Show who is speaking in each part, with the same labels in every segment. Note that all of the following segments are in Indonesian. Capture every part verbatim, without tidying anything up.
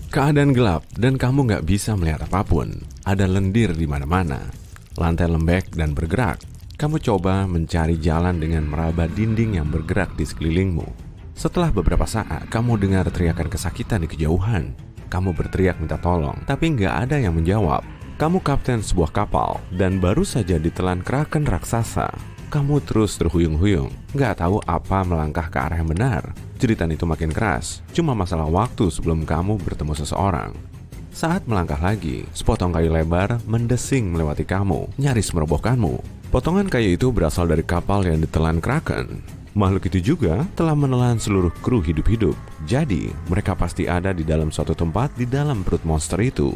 Speaker 1: Keadaan gelap dan kamu nggak bisa melihat apapun. Ada lendir di mana-mana. Lantai lembek dan bergerak. Kamu coba mencari jalan dengan meraba dinding yang bergerak di sekelilingmu. Setelah beberapa saat, kamu dengar teriakan kesakitan di kejauhan. Kamu berteriak minta tolong, tapi nggak ada yang menjawab. Kamu kapten sebuah kapal dan baru saja ditelan kraken raksasa. Kamu terus terhuyung-huyung, nggak tahu apa melangkah ke arah yang benar. Jeritan itu makin keras, cuma masalah waktu sebelum kamu bertemu seseorang. Saat melangkah lagi, sepotong kayu lebar mendesing melewati kamu, nyaris merobohkanmu. Potongan kayu itu berasal dari kapal yang ditelan kraken. Makhluk itu juga telah menelan seluruh kru hidup-hidup. Jadi, mereka pasti ada di dalam suatu tempat di dalam perut monster itu.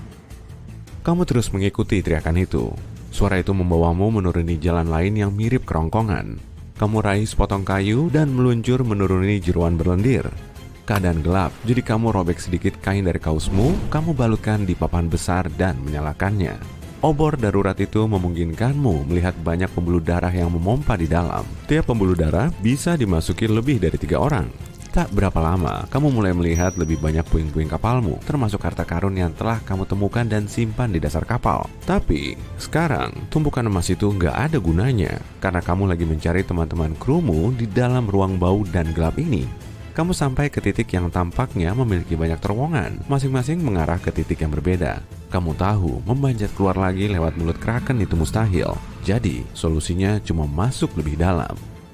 Speaker 1: Kamu terus mengikuti teriakan itu. Suara itu membawamu menuruni jalan lain yang mirip kerongkongan. Kamu raih sepotong kayu dan meluncur menuruni jeruan berlendir. Keadaan gelap, jadi kamu robek sedikit kain dari kaosmu, kamu balutkan di papan besar dan menyalakannya. Obor darurat itu memungkinkanmu melihat banyak pembuluh darah yang memompa di dalam. Tiap pembuluh darah bisa dimasuki lebih dari tiga orang. Tak berapa lama, kamu mulai melihat lebih banyak puing-puing kapalmu, termasuk harta karun yang telah kamu temukan dan simpan di dasar kapal. Tapi, sekarang, tumpukan emas itu nggak ada gunanya, karena kamu lagi mencari teman-teman krumu di dalam ruang bau dan gelap ini. Kamu sampai ke titik yang tampaknya memiliki banyak terowongan, masing-masing mengarah ke titik yang berbeda. Kamu tahu, memanjat keluar lagi lewat mulut kraken itu mustahil. Jadi, solusinya cuma masuk lebih dalam.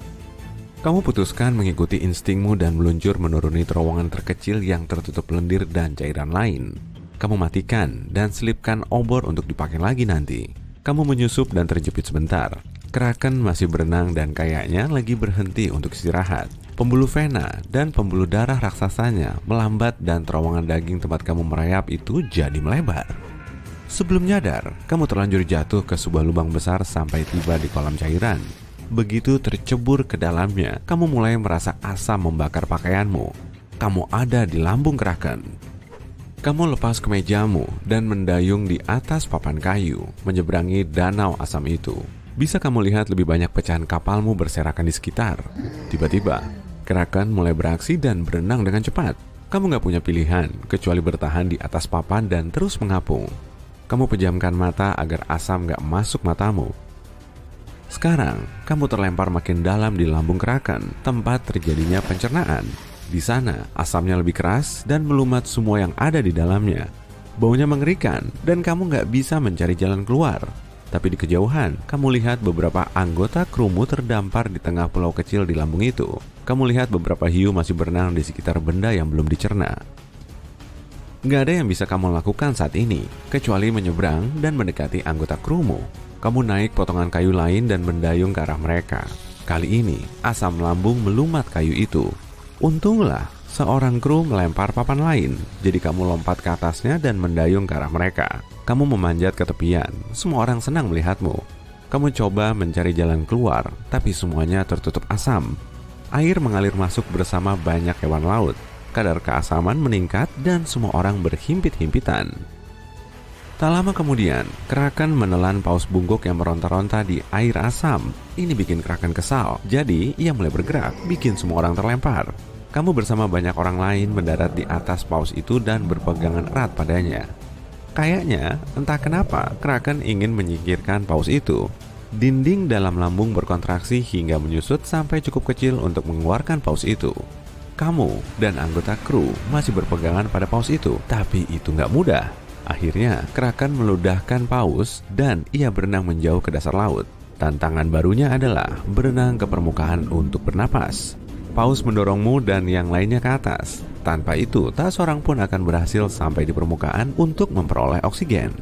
Speaker 1: Kamu putuskan mengikuti instingmu dan meluncur menuruni terowongan terkecil yang tertutup lendir dan cairan lain. Kamu matikan dan selipkan obor untuk dipakai lagi nanti. Kamu menyusup dan terjepit sebentar. Kraken masih berenang dan kayaknya lagi berhenti untuk istirahat. Pembuluh vena dan pembuluh darah raksasanya melambat dan terowongan daging tempat kamu merayap itu jadi melebar. Sebelum nyadar, kamu terlanjur jatuh ke sebuah lubang besar sampai tiba di kolam cairan. Begitu tercebur ke dalamnya, kamu mulai merasa asam membakar pakaianmu. Kamu ada di lambung kraken. Kamu lepas kemejamu dan mendayung di atas papan kayu, menyeberangi danau asam itu. Bisa kamu lihat lebih banyak pecahan kapalmu berserakan di sekitar. Tiba-tiba, kraken mulai beraksi dan berenang dengan cepat. Kamu gak punya pilihan, kecuali bertahan di atas papan dan terus mengapung. Kamu pejamkan mata agar asam gak masuk matamu. Sekarang, kamu terlempar makin dalam di lambung kraken, tempat terjadinya pencernaan. Di sana, asamnya lebih keras dan melumat semua yang ada di dalamnya. Baunya mengerikan dan kamu nggak bisa mencari jalan keluar. Tapi di kejauhan, kamu lihat beberapa anggota krumu terdampar di tengah pulau kecil di lambung itu. Kamu lihat beberapa hiu masih berenang di sekitar benda yang belum dicerna. Nggak ada yang bisa kamu lakukan saat ini, kecuali menyeberang dan mendekati anggota krumu. Kamu naik potongan kayu lain dan mendayung ke arah mereka. Kali ini, asam lambung melumat kayu itu. Untunglah, seorang kru melempar papan lain. Jadi kamu lompat ke atasnya dan mendayung ke arah mereka. Kamu memanjat ke tepian. Semua orang senang melihatmu. Kamu coba mencari jalan keluar, tapi semuanya tertutup asam. Air mengalir masuk bersama banyak hewan laut. Kadar keasaman meningkat dan semua orang berhimpit-himpitan. Tak lama kemudian, kraken menelan paus bungkuk yang meronta-ronta di air asam. Ini bikin kraken kesal, jadi ia mulai bergerak, bikin semua orang terlempar. Kamu bersama banyak orang lain mendarat di atas paus itu dan berpegangan erat padanya. Kayaknya, entah kenapa, kraken ingin menyingkirkan paus itu. Dinding dalam lambung berkontraksi hingga menyusut sampai cukup kecil untuk mengeluarkan paus itu. Kamu dan anggota kru masih berpegangan pada paus itu, tapi itu nggak mudah. Akhirnya, kraken meludahkan paus dan ia berenang menjauh ke dasar laut. Tantangan barunya adalah berenang ke permukaan untuk bernapas. Paus mendorongmu dan yang lainnya ke atas. Tanpa itu, tak seorang pun akan berhasil sampai di permukaan untuk memperoleh oksigen.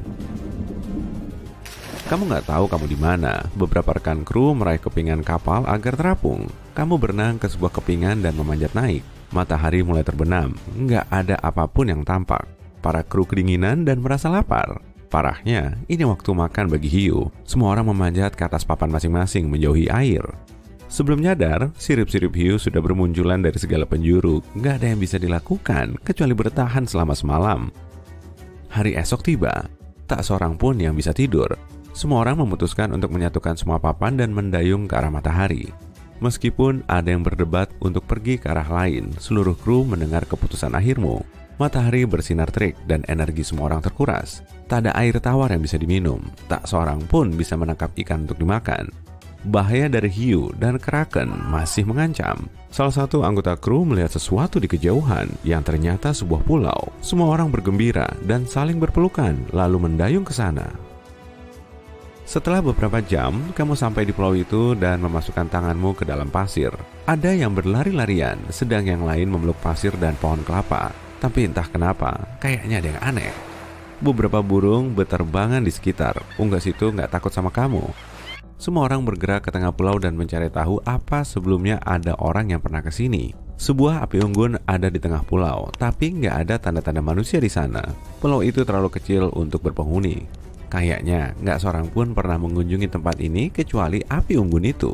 Speaker 1: Kamu nggak tahu kamu di mana. Beberapa rekan kru meraih kepingan kapal agar terapung. Kamu berenang ke sebuah kepingan dan memanjat naik. Matahari mulai terbenam. Nggak ada apapun yang tampak. Para kru kedinginan dan merasa lapar. Parahnya, ini waktu makan bagi hiu. Semua orang memanjat ke atas papan masing-masing menjauhi air. Sebelum nyadar, sirip-sirip hiu sudah bermunculan dari segala penjuru. Nggak ada yang bisa dilakukan, kecuali bertahan selama semalam. Hari esok tiba. Tak seorang pun yang bisa tidur. Semua orang memutuskan untuk menyatukan semua papan dan mendayung ke arah matahari. Meskipun ada yang berdebat untuk pergi ke arah lain, seluruh kru mendengar keputusan akhirmu. Matahari bersinar terik dan energi semua orang terkuras. Tak ada air tawar yang bisa diminum. Tak seorang pun bisa menangkap ikan untuk dimakan. Bahaya dari hiu dan kraken masih mengancam. Salah satu anggota kru melihat sesuatu di kejauhan yang ternyata sebuah pulau. Semua orang bergembira dan saling berpelukan lalu mendayung ke sana. Setelah beberapa jam, kamu sampai di pulau itu dan memasukkan tanganmu ke dalam pasir. Ada yang berlari-larian, sedang yang lain memeluk pasir dan pohon kelapa. Tapi entah kenapa, kayaknya ada yang aneh. Beberapa burung berterbangan di sekitar. Unggas itu nggak takut sama kamu. Semua orang bergerak ke tengah pulau dan mencari tahu apa sebelumnya ada orang yang pernah ke sini. Sebuah api unggun ada di tengah pulau, tapi nggak ada tanda-tanda manusia di sana. Pulau itu terlalu kecil untuk berpenghuni. Kayaknya nggak seorang pun pernah mengunjungi tempat ini kecuali api unggun itu.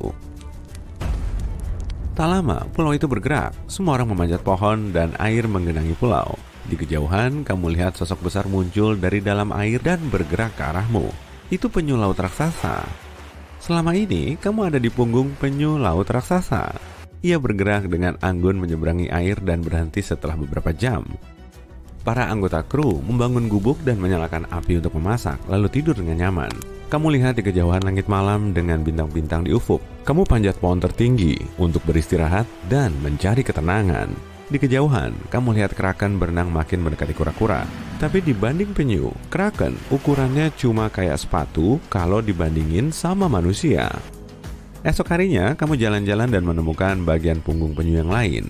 Speaker 1: Tak lama, pulau itu bergerak. Semua orang memanjat pohon dan air menggenangi pulau. Di kejauhan, kamu lihat sosok besar muncul dari dalam air dan bergerak ke arahmu. Itu penyu laut raksasa. Selama ini, kamu ada di punggung penyu laut raksasa. Ia bergerak dengan anggun menyeberangi air dan berhenti setelah beberapa jam. Para anggota kru membangun gubuk dan menyalakan api untuk memasak, lalu tidur dengan nyaman. Kamu lihat di kejauhan langit malam dengan bintang-bintang di ufuk. Kamu panjat pohon tertinggi untuk beristirahat dan mencari ketenangan. Di kejauhan, kamu lihat kraken berenang makin mendekati kura-kura. Tapi dibanding penyu, kraken ukurannya cuma kayak sepatu kalau dibandingin sama manusia. Esok harinya, kamu jalan-jalan dan menemukan bagian punggung penyu yang lain.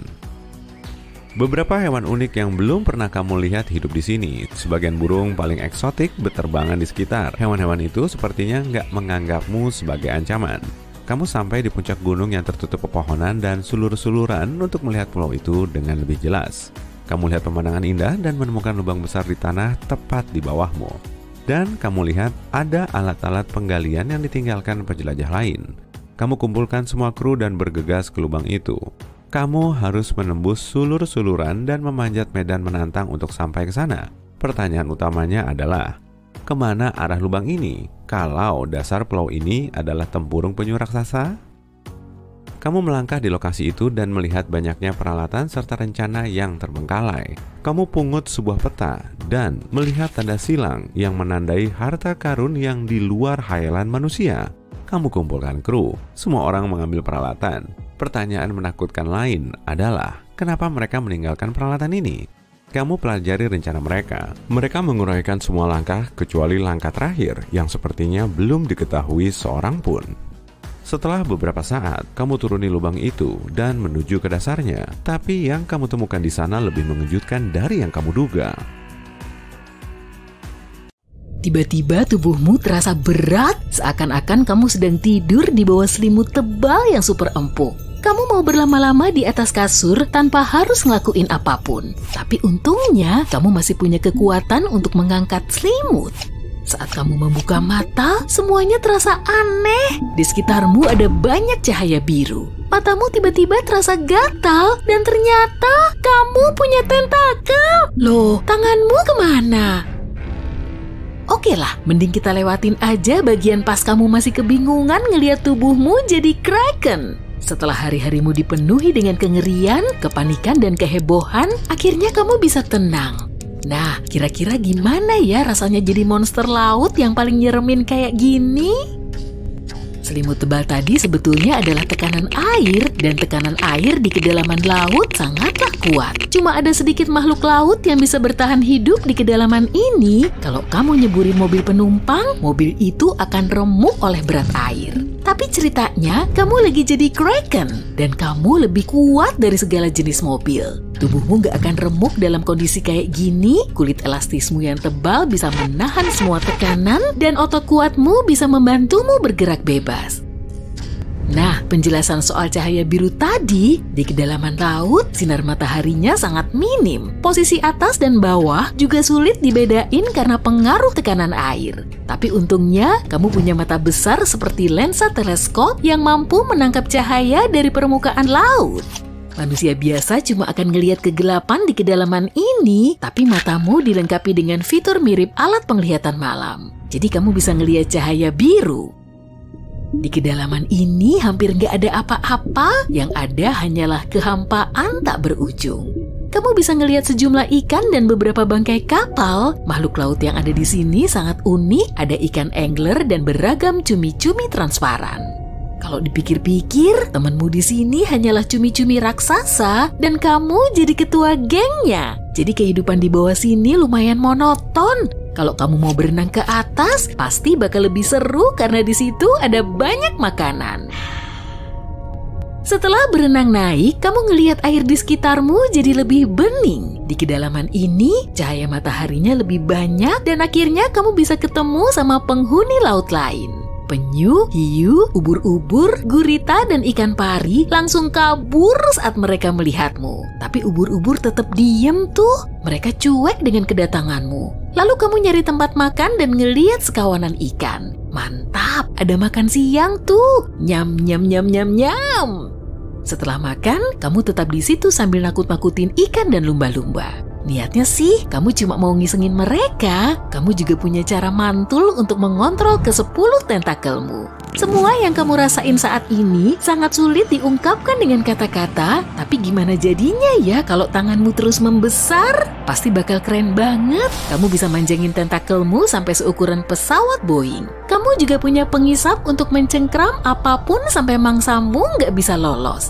Speaker 1: Beberapa hewan unik yang belum pernah kamu lihat hidup di sini. Sebagian burung paling eksotik berterbangan di sekitar. Hewan-hewan itu sepertinya nggak menganggapmu sebagai ancaman. Kamu sampai di puncak gunung yang tertutup pepohonan dan sulur-suluran untuk melihat pulau itu dengan lebih jelas. Kamu lihat pemandangan indah dan menemukan lubang besar di tanah tepat di bawahmu. Dan kamu lihat ada alat-alat penggalian yang ditinggalkan penjelajah lain. Kamu kumpulkan semua kru dan bergegas ke lubang itu. Kamu harus menembus sulur-suluran dan memanjat medan menantang untuk sampai ke sana. Pertanyaan utamanya adalah, kemana arah lubang ini? Kalau dasar pulau ini adalah tempurung penyu raksasa? Kamu melangkah di lokasi itu dan melihat banyaknya peralatan serta rencana yang terbengkalai. Kamu pungut sebuah peta dan melihat tanda silang yang menandai harta karun yang di luar khayalan manusia. Kamu kumpulkan kru, semua orang mengambil peralatan. Pertanyaan menakutkan lain adalah, kenapa mereka meninggalkan peralatan ini? Kamu pelajari rencana mereka. Mereka menguraikan semua langkah kecuali langkah terakhir yang sepertinya belum diketahui seorang pun. Setelah beberapa saat, kamu turuni lubang itu dan menuju ke dasarnya. Tapi yang kamu temukan di sana lebih mengejutkan dari yang kamu duga.
Speaker 2: Tiba-tiba tubuhmu terasa berat, seakan-akan kamu sedang tidur di bawah selimut tebal yang super empuk. Kamu mau berlama-lama di atas kasur tanpa harus ngelakuin apapun. Tapi untungnya, kamu masih punya kekuatan untuk mengangkat selimut. Saat kamu membuka mata, semuanya terasa aneh. Di sekitarmu ada banyak cahaya biru. Matamu tiba-tiba terasa gatal dan ternyata kamu punya tentakel. Loh, tanganmu kemana? Oke lah, mending kita lewatin aja bagian pas kamu masih kebingungan ngeliat tubuhmu jadi kraken. Setelah hari-harimu dipenuhi dengan kengerian, kepanikan, dan kehebohan, akhirnya kamu bisa tenang. Nah, kira-kira gimana ya rasanya jadi monster laut yang paling nyeremin kayak gini? Selimut tebal tadi sebetulnya adalah tekanan air, dan tekanan air di kedalaman laut sangatlah kuat. Cuma ada sedikit makhluk laut yang bisa bertahan hidup di kedalaman ini. Kalau kamu nyeburin mobil penumpang, mobil itu akan remuk oleh berat air. Tapi ceritanya, kamu lagi jadi kraken, dan kamu lebih kuat dari segala jenis mobil. Tubuhmu gak akan remuk dalam kondisi kayak gini, kulit elastismu yang tebal bisa menahan semua tekanan, dan otot kuatmu bisa membantumu bergerak bebas. Nah, penjelasan soal cahaya biru tadi, di kedalaman laut, sinar mataharinya sangat minim. Posisi atas dan bawah juga sulit dibedain karena pengaruh tekanan air. Tapi untungnya, kamu punya mata besar seperti lensa teleskop yang mampu menangkap cahaya dari permukaan laut. Manusia biasa cuma akan ngelihat kegelapan di kedalaman ini, tapi matamu dilengkapi dengan fitur mirip alat penglihatan malam. Jadi kamu bisa ngelihat cahaya biru. Di kedalaman ini hampir nggak ada apa-apa, yang ada hanyalah kehampaan tak berujung. kamu bisa ngelihat sejumlah ikan dan beberapa bangkai kapal. Makhluk laut yang ada di sini sangat unik, ada ikan angler dan beragam cumi-cumi transparan. Kalau dipikir-pikir, temanmu di sini hanyalah cumi-cumi raksasa dan kamu jadi ketua gengnya. Jadi kehidupan di bawah sini lumayan monoton. Kalau kamu mau berenang ke atas, pasti bakal lebih seru karena di situ ada banyak makanan. Setelah berenang naik, kamu ngelihat air di sekitarmu jadi lebih bening. Di kedalaman ini, cahaya mataharinya lebih banyak dan akhirnya kamu bisa ketemu sama penghuni laut lain. Penyu, hiu, ubur-ubur, gurita, dan ikan pari langsung kabur saat mereka melihatmu. Tapi ubur-ubur tetap diem tuh. Mereka cuek dengan kedatanganmu. Lalu kamu nyari tempat makan dan ngeliat sekawanan ikan. Mantap, ada makan siang tuh. Nyam, nyam, nyam, nyam, nyam. Setelah makan, kamu tetap di situ sambil nakut-nakutin ikan dan lumba-lumba. Niatnya sih, kamu cuma mau ngisengin mereka. Kamu juga punya cara mantul untuk mengontrol ke sepuluh tentakelmu. Semua yang kamu rasain saat ini sangat sulit diungkapkan dengan kata-kata. Tapi gimana jadinya ya kalau tanganmu terus membesar? Pasti bakal keren banget. Kamu bisa manjangin tentakelmu sampai seukuran pesawat Boeing. Kamu juga punya pengisap untuk mencengkram apapun sampai mangsamu nggak bisa lolos.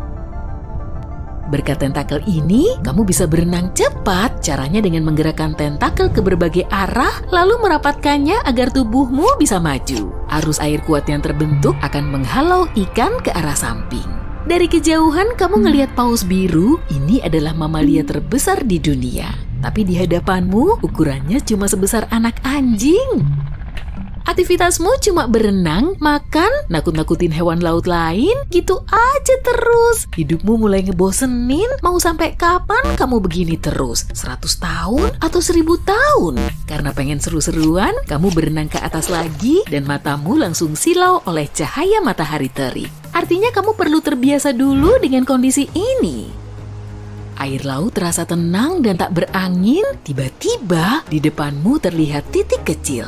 Speaker 2: Berkat tentakel ini, kamu bisa berenang cepat. Caranya dengan menggerakkan tentakel ke berbagai arah, lalu merapatkannya agar tubuhmu bisa maju. Arus air kuat yang terbentuk akan menghalau ikan ke arah samping. Dari kejauhan, kamu ngelihat paus biru. Ini adalah mamalia terbesar di dunia. Tapi di hadapanmu, ukurannya cuma sebesar anak anjing. Aktivitasmu cuma berenang, makan, nakut-nakutin hewan laut lain, gitu aja terus. Hidupmu mulai ngebosenin, mau sampai kapan kamu begini terus? seratus tahun atau seribu tahun? Karena pengen seru-seruan, kamu berenang ke atas lagi dan matamu langsung silau oleh cahaya matahari terik. Artinya kamu perlu terbiasa dulu dengan kondisi ini. Air laut terasa tenang dan tak berangin, tiba-tiba di depanmu terlihat titik kecil.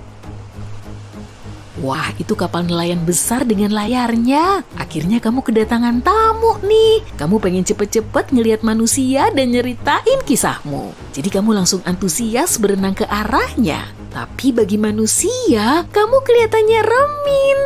Speaker 2: Wah, itu kapal nelayan besar dengan layarnya. Akhirnya kamu kedatangan tamu nih. Kamu pengen cepet-cepet ngelihat manusia dan nyeritain kisahmu. Jadi kamu langsung antusias berenang ke arahnya. Tapi bagi manusia, kamu kelihatannya remin.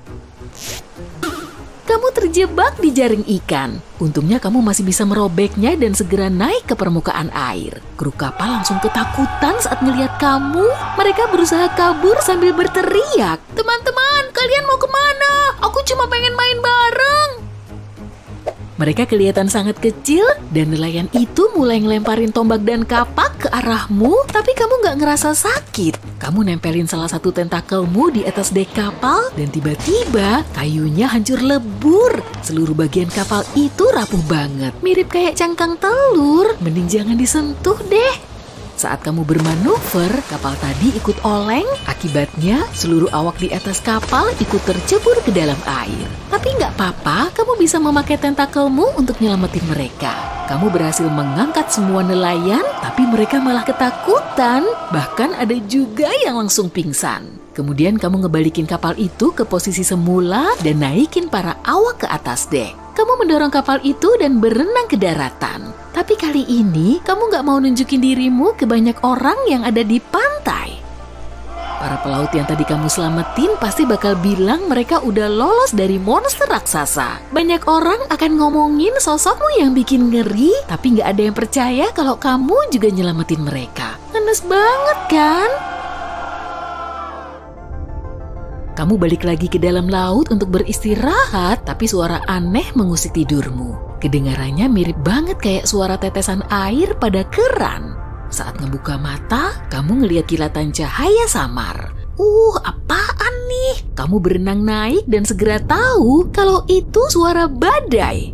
Speaker 2: Kamu terjebak di jaring ikan. Untungnya kamu masih bisa merobeknya dan segera naik ke permukaan air. Kru kapal langsung ketakutan saat melihat kamu. Mereka berusaha kabur sambil berteriak, "Teman-teman, kalian mau kemana? Aku cuma pengen main bareng." Mereka kelihatan sangat kecil dan nelayan itu mulai ngelemparin tombak dan kapak ke arahmu, tapi kamu nggak ngerasa sakit. Kamu nempelin salah satu tentakelmu di atas dek kapal dan tiba-tiba kayunya hancur lebur. Seluruh bagian kapal itu rapuh banget, mirip kayak cangkang telur. Mending jangan disentuh deh. Saat kamu bermanuver, kapal tadi ikut oleng. Akibatnya, seluruh awak di atas kapal ikut tercebur ke dalam air. Tapi nggak apa-apa, kamu bisa memakai tentakelmu untuk nyelamatin mereka. Kamu berhasil mengangkat semua nelayan, tapi mereka malah ketakutan. Bahkan ada juga yang langsung pingsan. Kemudian kamu ngebalikin kapal itu ke posisi semula dan naikin para awak ke atas dek. Kamu mendorong kapal itu dan berenang ke daratan. Tapi kali ini, kamu nggak mau nunjukin dirimu ke banyak orang yang ada di pantai. Para pelaut yang tadi kamu selamatin pasti bakal bilang mereka udah lolos dari monster raksasa. Banyak orang akan ngomongin sosokmu yang bikin ngeri, tapi nggak ada yang percaya kalau kamu juga nyelamatin mereka. Ngenes banget kan? Kamu balik lagi ke dalam laut untuk beristirahat, tapi suara aneh mengusik tidurmu. Kedengarannya mirip banget kayak suara tetesan air pada keran. Saat ngebuka mata, kamu ngelihat kilatan cahaya samar. Uh, apaan nih? Kamu berenang naik dan segera tahu kalau itu suara badai.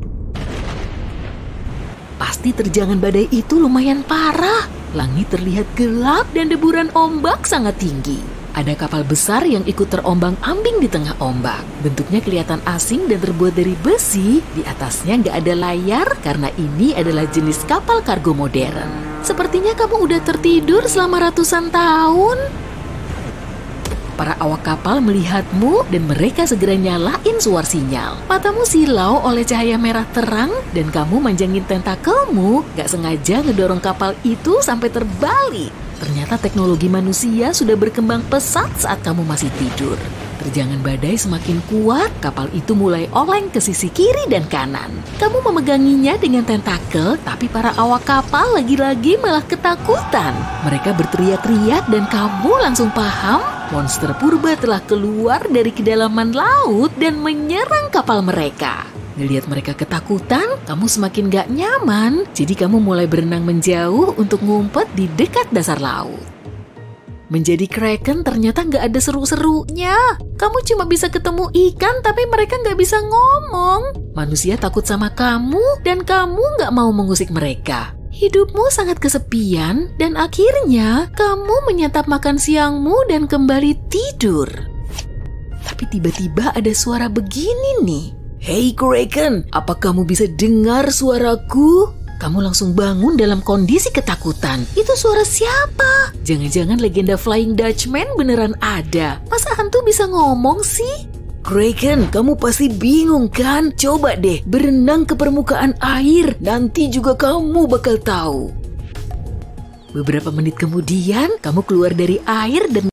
Speaker 2: Pasti terjangan badai itu lumayan parah. Langit terlihat gelap dan deburan ombak sangat tinggi. Ada kapal besar yang ikut terombang-ambing di tengah ombak. Bentuknya kelihatan asing dan terbuat dari besi. Di atasnya nggak ada layar karena ini adalah jenis kapal kargo modern. Sepertinya kamu udah tertidur selama ratusan tahun. Para awak kapal melihatmu dan mereka segera nyalain suar sinyal. Matamu silau oleh cahaya merah terang dan kamu manjangin tentakelmu, gak sengaja ngedorong kapal itu sampai terbalik. Ternyata teknologi manusia sudah berkembang pesat saat kamu masih tidur. Terjangan badai semakin kuat, kapal itu mulai oleng ke sisi kiri dan kanan. Kamu memeganginya dengan tentakel, tapi para awak kapal lagi-lagi malah ketakutan. Mereka berteriak-teriak dan kamu langsung paham, monster purba telah keluar dari kedalaman laut dan menyerang kapal mereka. Ngelihat mereka ketakutan, kamu semakin gak nyaman, jadi kamu mulai berenang menjauh untuk ngumpet di dekat dasar laut. Menjadi kraken ternyata gak ada seru-serunya. Kamu cuma bisa ketemu ikan tapi mereka gak bisa ngomong. Manusia takut sama kamu dan kamu gak mau mengusik mereka. Hidupmu sangat kesepian dan akhirnya kamu menyantap makan siangmu dan kembali tidur. Tapi tiba-tiba ada suara begini nih. Hei kraken, apa kamu bisa dengar suaraku? Kamu langsung bangun dalam kondisi ketakutan. Itu suara siapa? Jangan-jangan legenda Flying Dutchman beneran ada. Masa hantu bisa ngomong sih? Kraken, kamu pasti bingung kan? Coba deh berenang ke permukaan air. Nanti juga kamu bakal tahu. Beberapa menit kemudian, kamu keluar dari air dan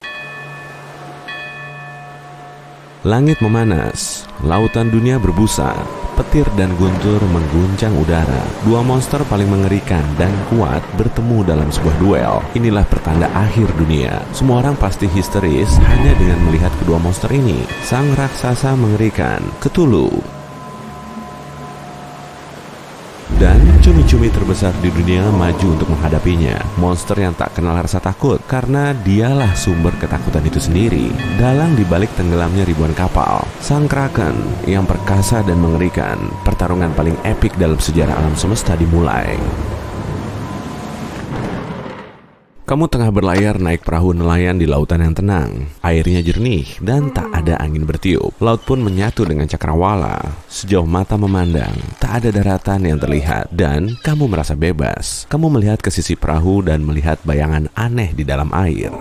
Speaker 1: langit memanas, lautan dunia berbusa, petir dan guntur mengguncang udara. Dua monster paling mengerikan dan kuat bertemu dalam sebuah duel. Inilah pertanda akhir dunia. Semua orang pasti histeris hanya dengan melihat kedua monster ini. Sang raksasa mengerikan, Cthulhu, dan cumi-cumi terbesar di dunia maju untuk menghadapinya. Monster yang tak kenal rasa takut karena dialah sumber ketakutan itu sendiri. Dalang dibalik tenggelamnya ribuan kapal, sang kraken yang perkasa dan mengerikan. Pertarungan paling epik dalam sejarah alam semesta dimulai. Kamu tengah berlayar naik perahu nelayan di lautan yang tenang. Airnya jernih dan tak ada angin bertiup. Laut pun menyatu dengan cakrawala. Sejauh mata memandang, tak ada daratan yang terlihat dan kamu merasa bebas. Kamu melihat ke sisi perahu dan melihat bayangan aneh di dalam air.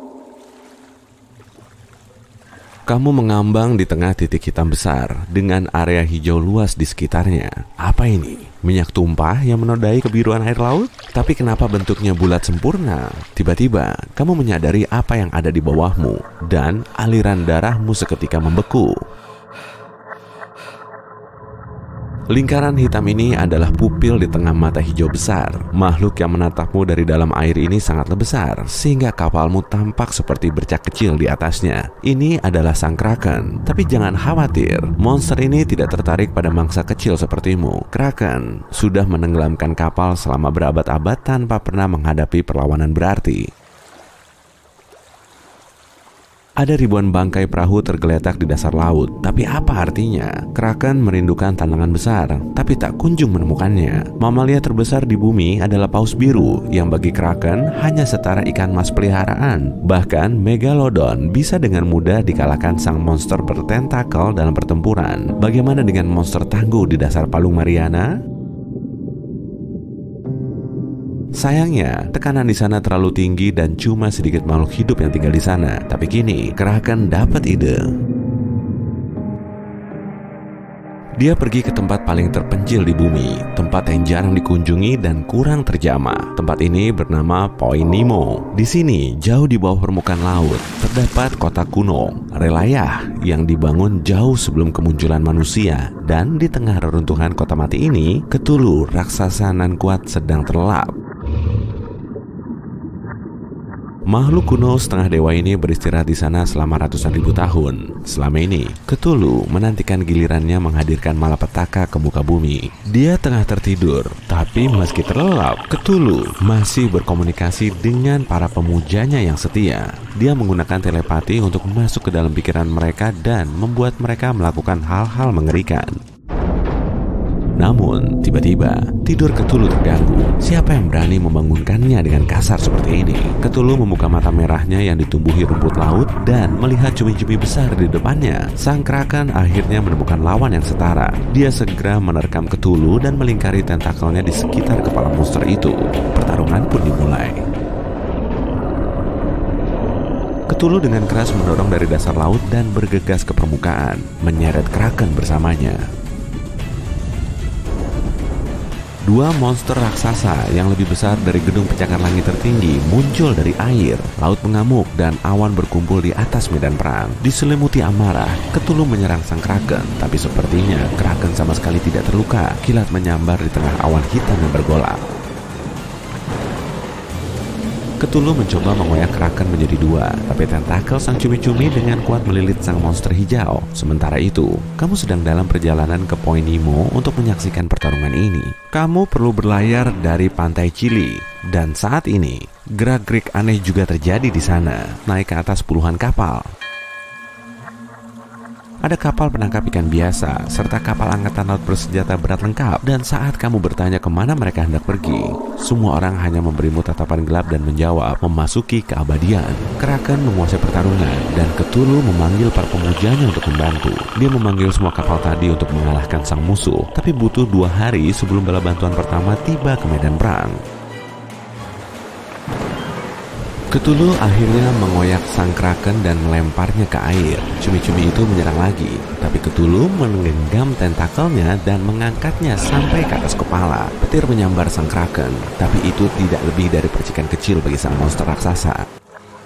Speaker 1: Kamu mengambang di tengah titik hitam besar dengan area hijau luas di sekitarnya. Apa ini? Minyak tumpah yang menodai kebiruan air laut? Tapi kenapa bentuknya bulat sempurna? Tiba-tiba, kamu menyadari apa yang ada di bawahmu dan aliran darahmu seketika membeku. Lingkaran hitam ini adalah pupil di tengah mata hijau besar. Makhluk yang menatapmu dari dalam air ini sangatlah besar, sehingga kapalmu tampak seperti bercak kecil di atasnya. Ini adalah sang kraken. Tapi jangan khawatir, monster ini tidak tertarik pada mangsa kecil sepertimu. Kraken sudah menenggelamkan kapal selama berabad-abad tanpa pernah menghadapi perlawanan berarti. Ada ribuan bangkai perahu tergeletak di dasar laut. Tapi apa artinya? Kraken merindukan tantangan besar, tapi tak kunjung menemukannya. Mamalia terbesar di bumi adalah paus biru, yang bagi kraken hanya setara ikan mas peliharaan. Bahkan Megalodon bisa dengan mudah dikalahkan sang monster bertentakel dalam pertempuran. Bagaimana dengan monster tangguh di dasar Palung Mariana? Sayangnya, tekanan di sana terlalu tinggi dan cuma sedikit makhluk hidup yang tinggal di sana. Tapi kini, kraken dapat ide. Dia pergi ke tempat paling terpencil di bumi, tempat yang jarang dikunjungi dan kurang terjamah. Tempat ini bernama Point Nemo. Di sini, jauh di bawah permukaan laut, terdapat kota kuno, Relayah, yang dibangun jauh sebelum kemunculan manusia. Dan di tengah reruntuhan kota mati ini, Cthulhu, raksasa nan kuat, sedang terlelap. Makhluk kuno setengah dewa ini beristirahat di sana selama ratusan ribu tahun. Selama ini, Cthulhu menantikan gilirannya menghadirkan malapetaka ke muka bumi. Dia tengah tertidur, tapi meski terlelap, Cthulhu masih berkomunikasi dengan para pemujanya yang setia. Dia menggunakan telepati untuk masuk ke dalam pikiran mereka dan membuat mereka melakukan hal-hal mengerikan. Namun, tiba-tiba, tidur Cthulhu terganggu. Siapa yang berani membangunkannya dengan kasar seperti ini? Cthulhu membuka mata merahnya yang ditumbuhi rumput laut dan melihat cumi-cumi besar di depannya. Sang kraken akhirnya menemukan lawan yang setara. Dia segera menerkam Cthulhu dan melingkari tentakelnya di sekitar kepala monster itu. Pertarungan pun dimulai. Cthulhu dengan keras mendorong dari dasar laut dan bergegas ke permukaan, menyeret Kraken bersamanya. Dua monster raksasa yang lebih besar dari gedung pencakar langit tertinggi muncul dari air. Laut mengamuk dan awan berkumpul di atas medan perang. Diselimuti amarah, Cthulhu menyerang sang Kraken, tapi sepertinya Kraken sama sekali tidak terluka. Kilat menyambar di tengah awan hitam yang bergolak. Cthulhu mencoba mengoyak Kraken menjadi dua, tapi tentakel sang cumi-cumi dengan kuat melilit sang monster hijau. Sementara itu, kamu sedang dalam perjalanan ke Point Nemo untuk menyaksikan pertarungan ini. Kamu perlu berlayar dari pantai Chili, dan saat ini gerak-gerik aneh juga terjadi di sana. Naik ke atas puluhan kapal. Ada kapal penangkap ikan biasa, serta kapal angkatan laut bersenjata berat lengkap. Dan saat kamu bertanya kemana mereka hendak pergi, semua orang hanya memberimu tatapan gelap dan menjawab, memasuki keabadian. Kraken menguasai pertarungan, dan Cthulhu memanggil para pemujanya untuk membantu. Dia memanggil semua kapal tadi untuk mengalahkan sang musuh, tapi butuh dua hari sebelum bala bantuan pertama tiba ke medan perang. Cthulhu akhirnya mengoyak sang Kraken dan melemparnya ke air. Cumi-cumi itu menyerang lagi, tapi Cthulhu menggenggam tentakelnya dan mengangkatnya sampai ke atas kepala. Petir menyambar sang Kraken, tapi itu tidak lebih dari percikan kecil bagi sang monster raksasa.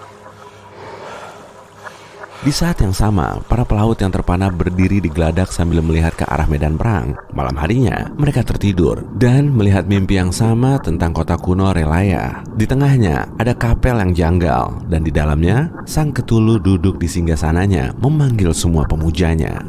Speaker 1: Di saat yang sama, para pelaut yang terpana berdiri di geladak sambil melihat ke arah medan perang. Malam harinya, mereka tertidur dan melihat mimpi yang sama tentang kota kuno Relaya. Di tengahnya, ada kapel yang janggal, dan di dalamnya, sang Cthulhu duduk di singgasananya memanggil semua pemujanya.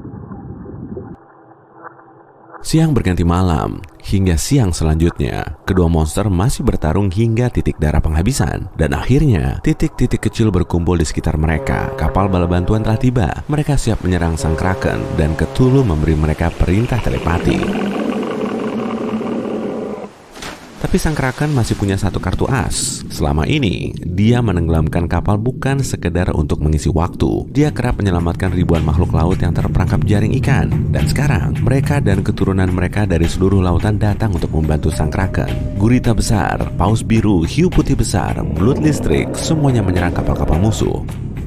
Speaker 1: Siang berganti malam, hingga siang selanjutnya, kedua monster masih bertarung hingga titik darah penghabisan. Dan akhirnya, titik-titik kecil berkumpul di sekitar mereka. Kapal bala bantuan telah tiba. Mereka siap menyerang sang Kraken, dan Cthulhu memberi mereka perintah telepati. Tapi sang Kraken masih punya satu kartu as. Selama ini, dia menenggelamkan kapal bukan sekedar untuk mengisi waktu. Dia kerap menyelamatkan ribuan makhluk laut yang terperangkap jaring ikan. Dan sekarang, mereka dan keturunan mereka dari seluruh lautan datang untuk membantu sang Kraken. Gurita besar, paus biru, hiu putih besar, belut listrik, semuanya menyerang kapal-kapal musuh.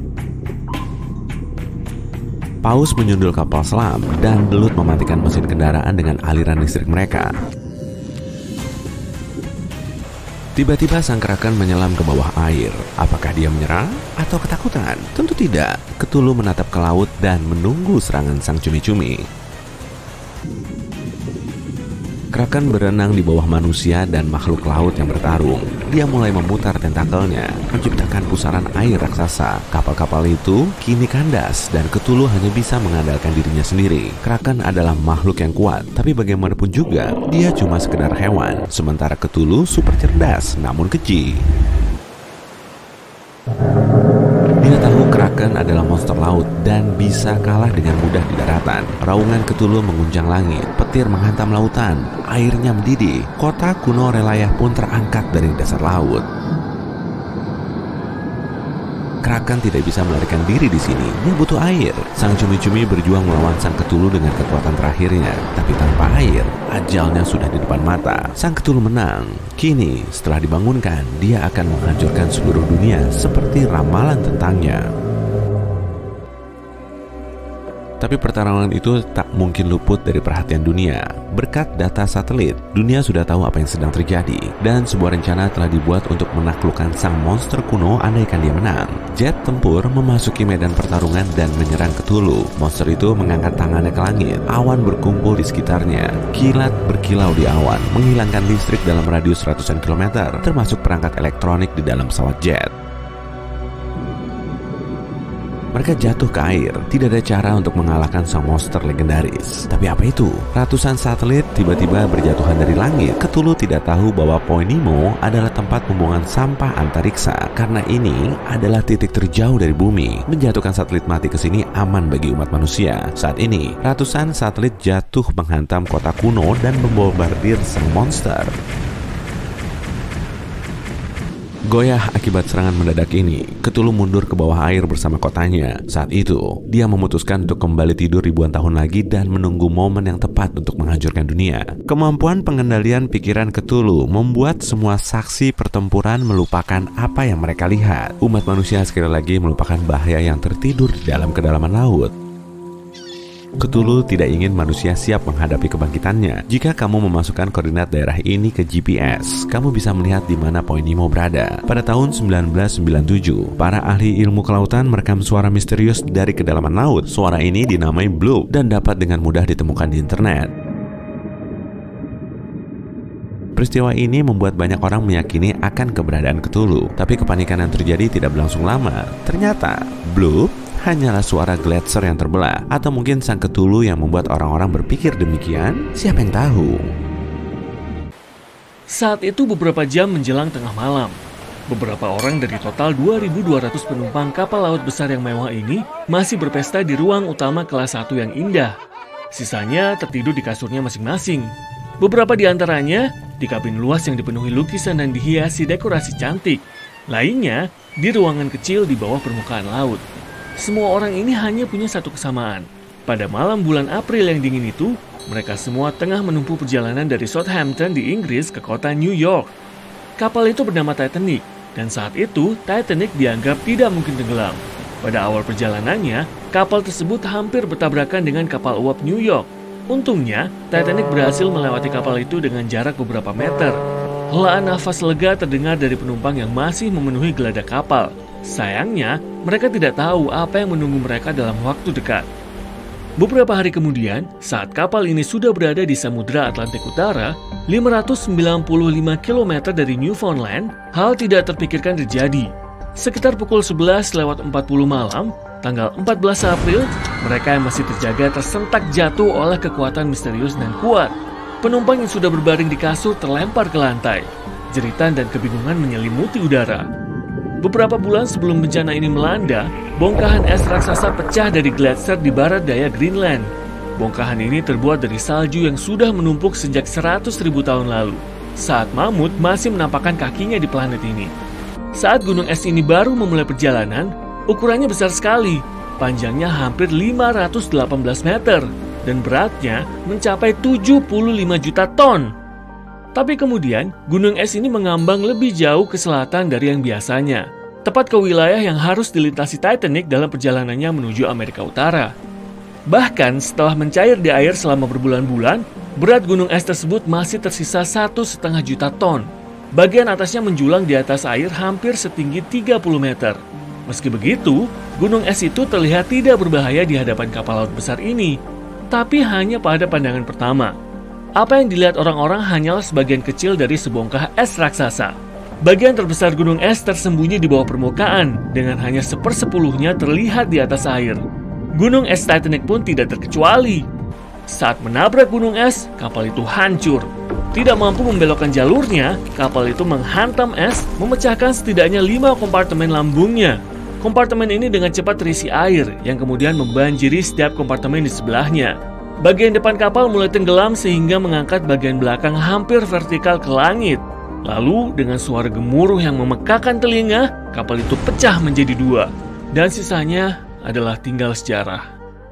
Speaker 1: Paus menyundul kapal selam, dan belut mematikan mesin kendaraan dengan aliran listrik mereka. Tiba-tiba sang Kraken menyelam ke bawah air. Apakah dia menyerang atau ketakutan? Tentu tidak. Cthulhu menatap ke laut dan menunggu serangan sang cumi-cumi. Kraken berenang di bawah manusia dan makhluk laut yang bertarung. Dia mulai memutar tentakelnya, menciptakan pusaran air raksasa. Kapal-kapal itu kini kandas dan Cthulhu hanya bisa mengandalkan dirinya sendiri. Kraken adalah makhluk yang kuat, tapi bagaimanapun juga, dia cuma sekedar hewan. Sementara Cthulhu super cerdas, namun keji. Dia tahu Kraken adalah monster laut dan bisa kalah dengan mudah di daratan. Raungan Cthulhu mengguncang langit, petir menghantam lautan, airnya mendidih. Kota kuno Relaya pun terangkat dari dasar laut. Kraken tidak bisa melarikan diri di sini. Dia butuh air. Sang cumi-cumi berjuang melawan sang Cthulhu dengan kekuatan terakhirnya. Tapi tanpa air, ajalnya sudah di depan mata. Sang Cthulhu menang. Kini, setelah dibangunkan, dia akan menghancurkan seluruh dunia seperti ramalan tentangnya. Tapi pertarungan itu tak mungkin luput dari perhatian dunia. Berkat data satelit, dunia sudah tahu apa yang sedang terjadi. Dan sebuah rencana telah dibuat untuk menaklukkan sang monster kuno andaikan dia menang. Jet tempur memasuki medan pertarungan dan menyerang Cthulhu. Monster itu mengangkat tangannya ke langit. Awan berkumpul di sekitarnya. Kilat berkilau di awan, menghilangkan listrik dalam radius ratusan kilometer, termasuk perangkat elektronik di dalam pesawat jet. Mereka jatuh ke air. Tidak ada cara untuk mengalahkan sang monster legendaris. Tapi apa itu? Ratusan satelit tiba-tiba berjatuhan dari langit. Cthulhu tidak tahu bahwa Point Nemo adalah tempat pembuangan sampah antariksa. Karena ini adalah titik terjauh dari bumi. Menjatuhkan satelit mati ke sini aman bagi umat manusia. Saat ini, ratusan satelit jatuh menghantam kota kuno dan membombardir sang monster. Goyah akibat serangan mendadak ini, Cthulhu mundur ke bawah air bersama kotanya. Saat itu, dia memutuskan untuk kembali tidur ribuan tahun lagi dan menunggu momen yang tepat untuk menghancurkan dunia. Kemampuan pengendalian pikiran Cthulhu membuat semua saksi pertempuran melupakan apa yang mereka lihat. Umat manusia sekali lagi melupakan bahaya yang tertidur di dalam kedalaman laut. Cthulhu tidak ingin manusia siap menghadapi kebangkitannya. Jika kamu memasukkan koordinat daerah ini ke G P S, kamu bisa melihat di mana poin Nemo berada. Pada tahun sembilan belas sembilan puluh tujuh, para ahli ilmu kelautan merekam suara misterius dari kedalaman laut. Suara ini dinamai bloop dan dapat dengan mudah ditemukan di internet. Peristiwa ini membuat banyak orang meyakini akan keberadaan Cthulhu, tapi kepanikan yang terjadi tidak berlangsung lama. Ternyata, bloop hanyalah suara gletser yang terbelah, atau mungkin sang Cthulhu yang membuat orang-orang berpikir demikian. Siapa yang tahu?
Speaker 3: Saat itu beberapa jam menjelang tengah malam, beberapa orang dari total dua ribu dua ratus penumpang kapal laut besar yang mewah ini masih berpesta di ruang utama kelas satu yang indah. Sisanya tertidur di kasurnya masing-masing. Beberapa di antaranya di kabin luas yang dipenuhi lukisan dan dihiasi dekorasi cantik. Lainnya di ruangan kecil di bawah permukaan laut. Semua orang ini hanya punya satu kesamaan. Pada malam bulan April yang dingin itu, mereka semua tengah menempuh perjalanan dari Southampton di Inggris ke kota New York. Kapal itu bernama Titanic, dan saat itu Titanic dianggap tidak mungkin tenggelam. Pada awal perjalanannya, kapal tersebut hampir bertabrakan dengan kapal uap New York. Untungnya, Titanic berhasil melewati kapal itu dengan jarak beberapa meter. Helaan nafas lega terdengar dari penumpang yang masih memenuhi geladak kapal. Sayangnya, mereka tidak tahu apa yang menunggu mereka dalam waktu dekat. Beberapa hari kemudian, saat kapal ini sudah berada di Samudra Atlantik Utara, lima ratus sembilan puluh lima kilometer dari Newfoundland, hal tidak terpikirkan terjadi. Sekitar pukul sebelas lewat empat puluh malam, tanggal empat belas April, mereka yang masih terjaga tersentak jatuh oleh kekuatan misterius dan kuat. Penumpang yang sudah berbaring di kasur terlempar ke lantai. Jeritan dan kebingungan menyelimuti udara. Beberapa bulan sebelum bencana ini melanda, bongkahan es raksasa pecah dari gletser di barat daya Greenland. Bongkahan ini terbuat dari salju yang sudah menumpuk sejak seratus ribu tahun lalu, saat mamut masih menampakkan kakinya di planet ini. Saat gunung es ini baru memulai perjalanan, ukurannya besar sekali, panjangnya hampir lima ratus delapan belas meter, dan beratnya mencapai tujuh puluh lima juta ton. Tapi kemudian, gunung es ini mengambang lebih jauh ke selatan dari yang biasanya, tepat ke wilayah yang harus dilintasi Titanic dalam perjalanannya menuju Amerika Utara. Bahkan setelah mencair di air selama berbulan-bulan, berat gunung es tersebut masih tersisa satu setengah juta ton. Bagian atasnya menjulang di atas air hampir setinggi tiga puluh meter. Meski begitu, gunung es itu terlihat tidak berbahaya di hadapan kapal laut besar ini, tapi hanya pada pandangan pertama. Apa yang dilihat orang-orang hanyalah sebagian kecil dari sebongkah es raksasa. Bagian terbesar gunung es tersembunyi di bawah permukaan, dengan hanya sepersepuluhnya terlihat di atas air. Gunung es Titanic pun tidak terkecuali. Saat menabrak gunung es, kapal itu hancur. Tidak mampu membelokkan jalurnya, kapal itu menghantam es, memecahkan setidaknya lima kompartemen lambungnya. Kompartemen ini dengan cepat terisi air, yang kemudian membanjiri setiap kompartemen di sebelahnya. Bagian depan kapal mulai tenggelam sehingga mengangkat bagian belakang hampir vertikal ke langit. Lalu, dengan suara gemuruh yang memekakan telinga, kapal itu pecah menjadi dua. Dan sisanya adalah tinggal sejarah.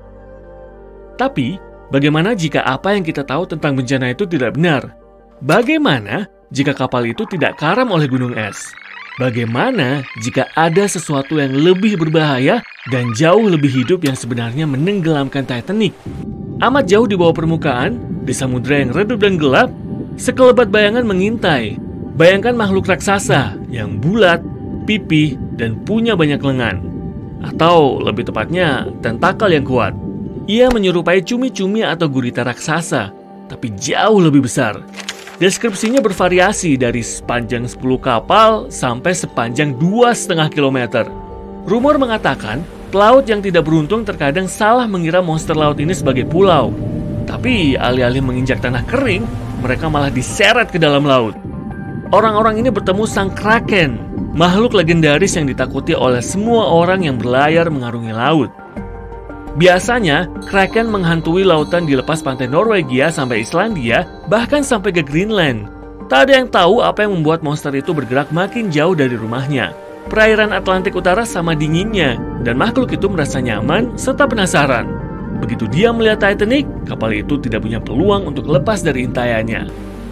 Speaker 3: Tapi, bagaimana jika apa yang kita tahu tentang bencana itu tidak benar? Bagaimana jika kapal itu tidak karam oleh gunung es? Bagaimana jika ada sesuatu yang lebih berbahaya dan jauh lebih hidup yang sebenarnya menenggelamkan Titanic? Amat jauh di bawah permukaan, di samudera yang redup dan gelap, sekelebat bayangan mengintai. Bayangkan makhluk raksasa yang bulat, pipih, dan punya banyak lengan. Atau lebih tepatnya, tentakel yang kuat. Ia menyerupai cumi-cumi atau gurita raksasa, tapi jauh lebih besar. Deskripsinya bervariasi dari sepanjang sepuluh kapal sampai sepanjang dua setengah kilometer. Rumor mengatakan, pelaut yang tidak beruntung terkadang salah mengira monster laut ini sebagai pulau. Tapi alih-alih menginjak tanah kering, mereka malah diseret ke dalam laut. Orang-orang ini bertemu sang Kraken, makhluk legendaris yang ditakuti oleh semua orang yang berlayar mengarungi laut. Biasanya, Kraken menghantui lautan di lepas pantai Norwegia sampai Islandia, bahkan sampai ke Greenland. Tak ada yang tahu apa yang membuat monster itu bergerak makin jauh dari rumahnya. Perairan Atlantik Utara sama dinginnya, dan makhluk itu merasa nyaman serta penasaran. Begitu dia melihat Titanic, kapal itu tidak punya peluang untuk lepas dari intaiannya.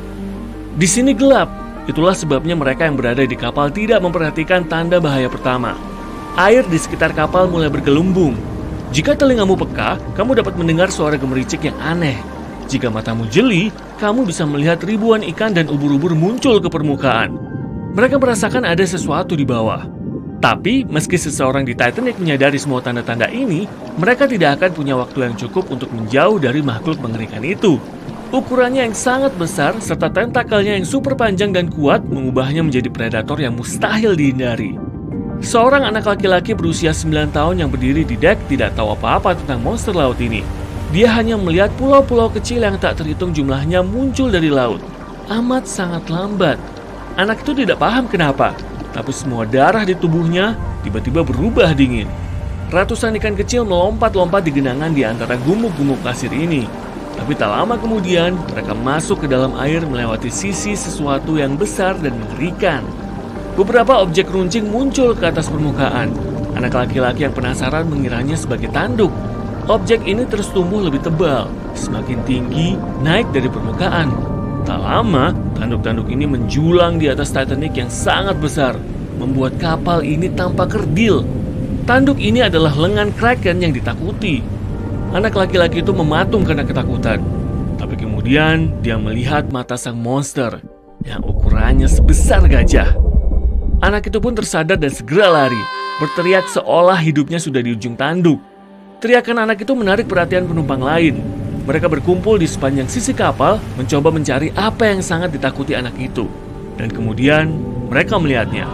Speaker 3: Di sini gelap, itulah sebabnya mereka yang berada di kapal tidak memperhatikan tanda bahaya pertama. Air di sekitar kapal mulai bergelumbung. Jika telingamu peka, kamu dapat mendengar suara gemericik yang aneh. Jika matamu jeli, kamu bisa melihat ribuan ikan dan ubur-ubur muncul ke permukaan. Mereka merasakan ada sesuatu di bawah. Tapi, meski seseorang di Titanic menyadari semua tanda-tanda ini, mereka tidak akan punya waktu yang cukup untuk menjauh dari makhluk mengerikan itu. Ukurannya yang sangat besar, serta tentakelnya yang super panjang dan kuat, mengubahnya menjadi predator yang mustahil dihindari. Seorang anak laki-laki berusia sembilan tahun yang berdiri di dek tidak tahu apa-apa tentang monster laut ini. Dia hanya melihat pulau-pulau kecil yang tak terhitung jumlahnya muncul dari laut. Amat sangat lambat. Anak itu tidak paham kenapa, tapi semua darah di tubuhnya tiba-tiba berubah dingin. Ratusan ikan kecil melompat-lompat di genangan di antara gumuk-gumuk pasir ini. Tapi tak lama kemudian, mereka masuk ke dalam air melewati sisi sesuatu yang besar dan mengerikan. Beberapa objek runcing muncul ke atas permukaan. Anak laki-laki yang penasaran mengiranya sebagai tanduk. Objek ini terus tumbuh lebih tebal, semakin tinggi, naik dari permukaan. Tak lama, tanduk-tanduk ini menjulang di atas Titanic yang sangat besar, membuat kapal ini tampak kerdil. Tanduk ini adalah lengan Kraken yang ditakuti. Anak laki-laki itu mematung karena ketakutan. Tapi kemudian dia melihat mata sang monster yang ukurannya sebesar gajah. Anak itu pun tersadar dan segera lari, berteriak seolah hidupnya sudah di ujung tanduk. Teriakan anak itu menarik perhatian penumpang lain. Mereka berkumpul di sepanjang sisi kapal, mencoba mencari apa yang sangat ditakuti anak itu. Dan kemudian mereka melihatnya.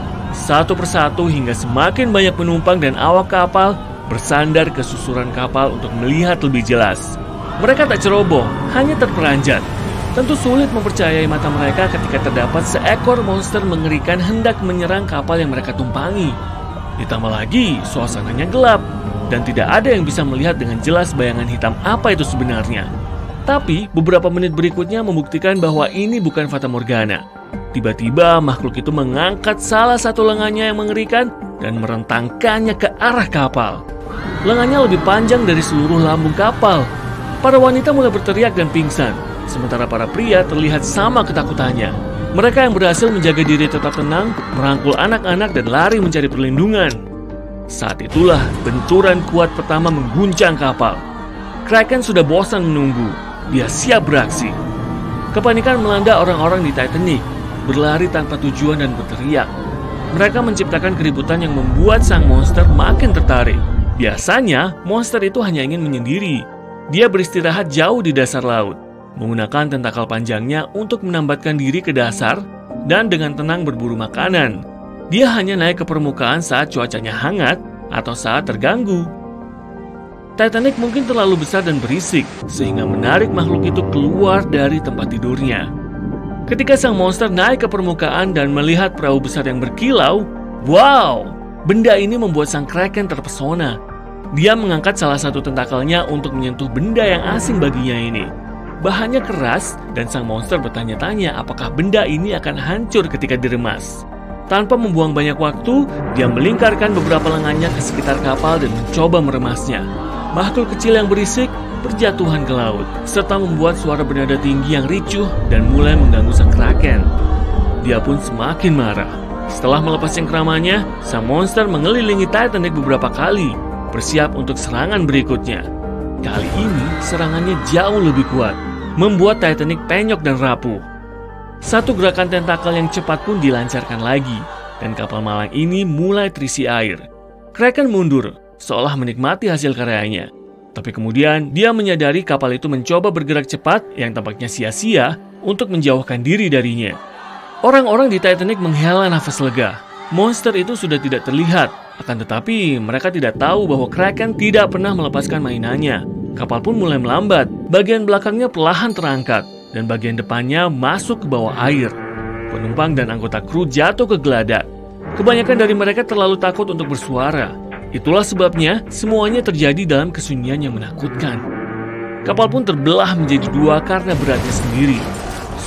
Speaker 3: Satu persatu hingga semakin banyak penumpang dan awak kapal bersandar ke susuran kapal untuk melihat lebih jelas. Mereka tak ceroboh, hanya terperanjat. Tentu sulit mempercayai mata mereka ketika terdapat seekor monster mengerikan hendak menyerang kapal yang mereka tumpangi. Ditambah lagi, suasananya gelap. Dan tidak ada yang bisa melihat dengan jelas bayangan hitam apa itu sebenarnya. Tapi beberapa menit berikutnya membuktikan bahwa ini bukan Fata Morgana. Tiba-tiba makhluk itu mengangkat salah satu lengannya yang mengerikan dan merentangkannya ke arah kapal. Lengannya lebih panjang dari seluruh lambung kapal. Para wanita mulai berteriak dan pingsan, sementara para pria terlihat sama ketakutannya. Mereka yang berhasil menjaga diri tetap tenang, merangkul anak-anak dan lari mencari perlindungan. Saat itulah benturan kuat pertama mengguncang kapal. Kraken sudah bosan menunggu. Dia siap beraksi. Kepanikan melanda orang-orang di Titanic, berlari tanpa tujuan dan berteriak. Mereka menciptakan keributan yang membuat sang monster makin tertarik. Biasanya, monster itu hanya ingin menyendiri. Dia beristirahat jauh di dasar laut, menggunakan tentakel panjangnya untuk menambatkan diri ke dasar dan dengan tenang berburu makanan. Dia hanya naik ke permukaan saat cuacanya hangat atau saat terganggu. Titanic mungkin terlalu besar dan berisik, sehingga menarik makhluk itu keluar dari tempat tidurnya. Ketika sang monster naik ke permukaan dan melihat perahu besar yang berkilau, wow! Benda ini membuat sang Kraken terpesona. Dia mengangkat salah satu tentakelnya untuk menyentuh benda yang asing baginya ini. Bahannya keras, dan sang monster bertanya-tanya apakah benda ini akan hancur ketika diremas. Tanpa membuang banyak waktu, dia melingkarkan beberapa lengannya ke sekitar kapal dan mencoba meremasnya. Makhluk kecil yang berisik berjatuhan ke laut, serta membuat suara bernada tinggi yang ricuh dan mulai mengganggu sang Kraken. Dia pun semakin marah. Setelah melepas cengkramannya, sang monster mengelilingi Titanic beberapa kali, bersiap untuk serangan berikutnya. Kali ini, serangannya jauh lebih kuat, membuat Titanic penyok dan rapuh. Satu gerakan tentakel yang cepat pun dilancarkan lagi, dan kapal malang ini mulai terisi air. Kraken mundur, seolah menikmati hasil karyanya. Tapi kemudian dia menyadari kapal itu mencoba bergerak cepat yang tampaknya sia-sia untuk menjauhkan diri darinya. Orang-orang di Titanic menghela nafas lega. Monster itu sudah tidak terlihat, akan tetapi mereka tidak tahu bahwa Kraken tidak pernah melepaskan mainannya. Kapal pun mulai melambat, bagian belakangnya perlahan terangkat, dan bagian depannya masuk ke bawah air. Penumpang dan anggota kru jatuh ke geladak. Kebanyakan dari mereka terlalu takut untuk bersuara. Itulah sebabnya semuanya terjadi dalam kesunyian yang menakutkan. Kapal pun terbelah menjadi dua karena beratnya sendiri.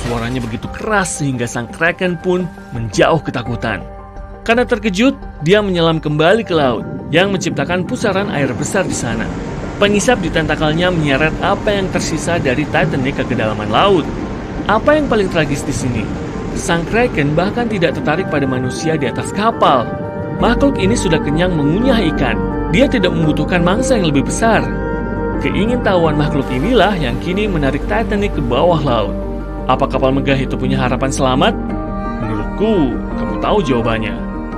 Speaker 3: Suaranya begitu keras sehingga sang Kraken pun menjauh ketakutan. Karena terkejut, dia menyelam kembali ke laut yang menciptakan pusaran air besar di sana. Pengisap di tentakelnya menyeret apa yang tersisa dari Titanic ke kedalaman laut. Apa yang paling tragis di sini? Sang Kraken bahkan tidak tertarik pada manusia di atas kapal. Makhluk ini sudah kenyang mengunyah ikan. Dia tidak membutuhkan mangsa yang lebih besar. Keingintahuan makhluk inilah yang kini menarik Titanic ke bawah laut. Apa kapal megah itu punya harapan selamat? Menurutku, kamu tahu jawabannya.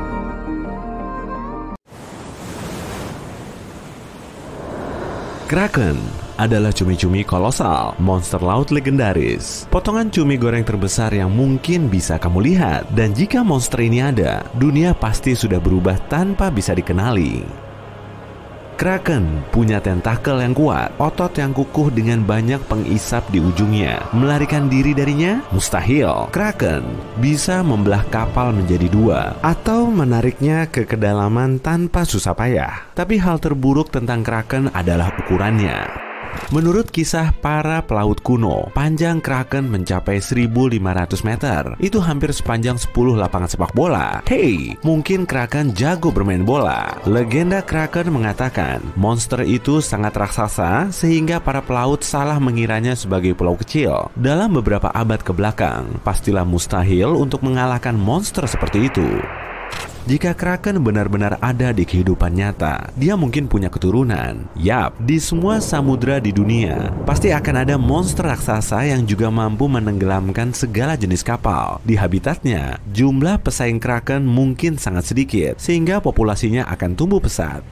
Speaker 1: Kraken adalah cumi-cumi kolosal, monster laut legendaris. Potongan cumi goreng terbesar yang mungkin bisa kamu lihat. Dan jika monster ini ada, dunia pasti sudah berubah tanpa bisa dikenali. Kraken punya tentakel yang kuat, otot yang kukuh dengan banyak pengisap di ujungnya. Melarikan diri darinya? Mustahil. Kraken bisa membelah kapal menjadi dua atau menariknya ke kedalaman tanpa susah payah. Tapi hal terburuk tentang Kraken adalah ukurannya. Menurut kisah para pelaut kuno, panjang Kraken mencapai seribu lima ratus meter. Itu hampir sepanjang sepuluh lapangan sepak bola. Hey, mungkin Kraken jago bermain bola. Legenda Kraken mengatakan, monster itu sangat raksasa sehingga para pelaut salah mengiranya sebagai pulau kecil. Dalam beberapa abad ke belakang, pastilah mustahil untuk mengalahkan monster seperti itu. Jika Kraken benar-benar ada di kehidupan nyata, dia mungkin punya keturunan. Yap, di semua samudra di dunia, pasti akan ada monster raksasa yang juga mampu menenggelamkan segala jenis kapal. Di habitatnya, jumlah pesaing Kraken mungkin sangat sedikit, sehingga populasinya akan tumbuh pesat.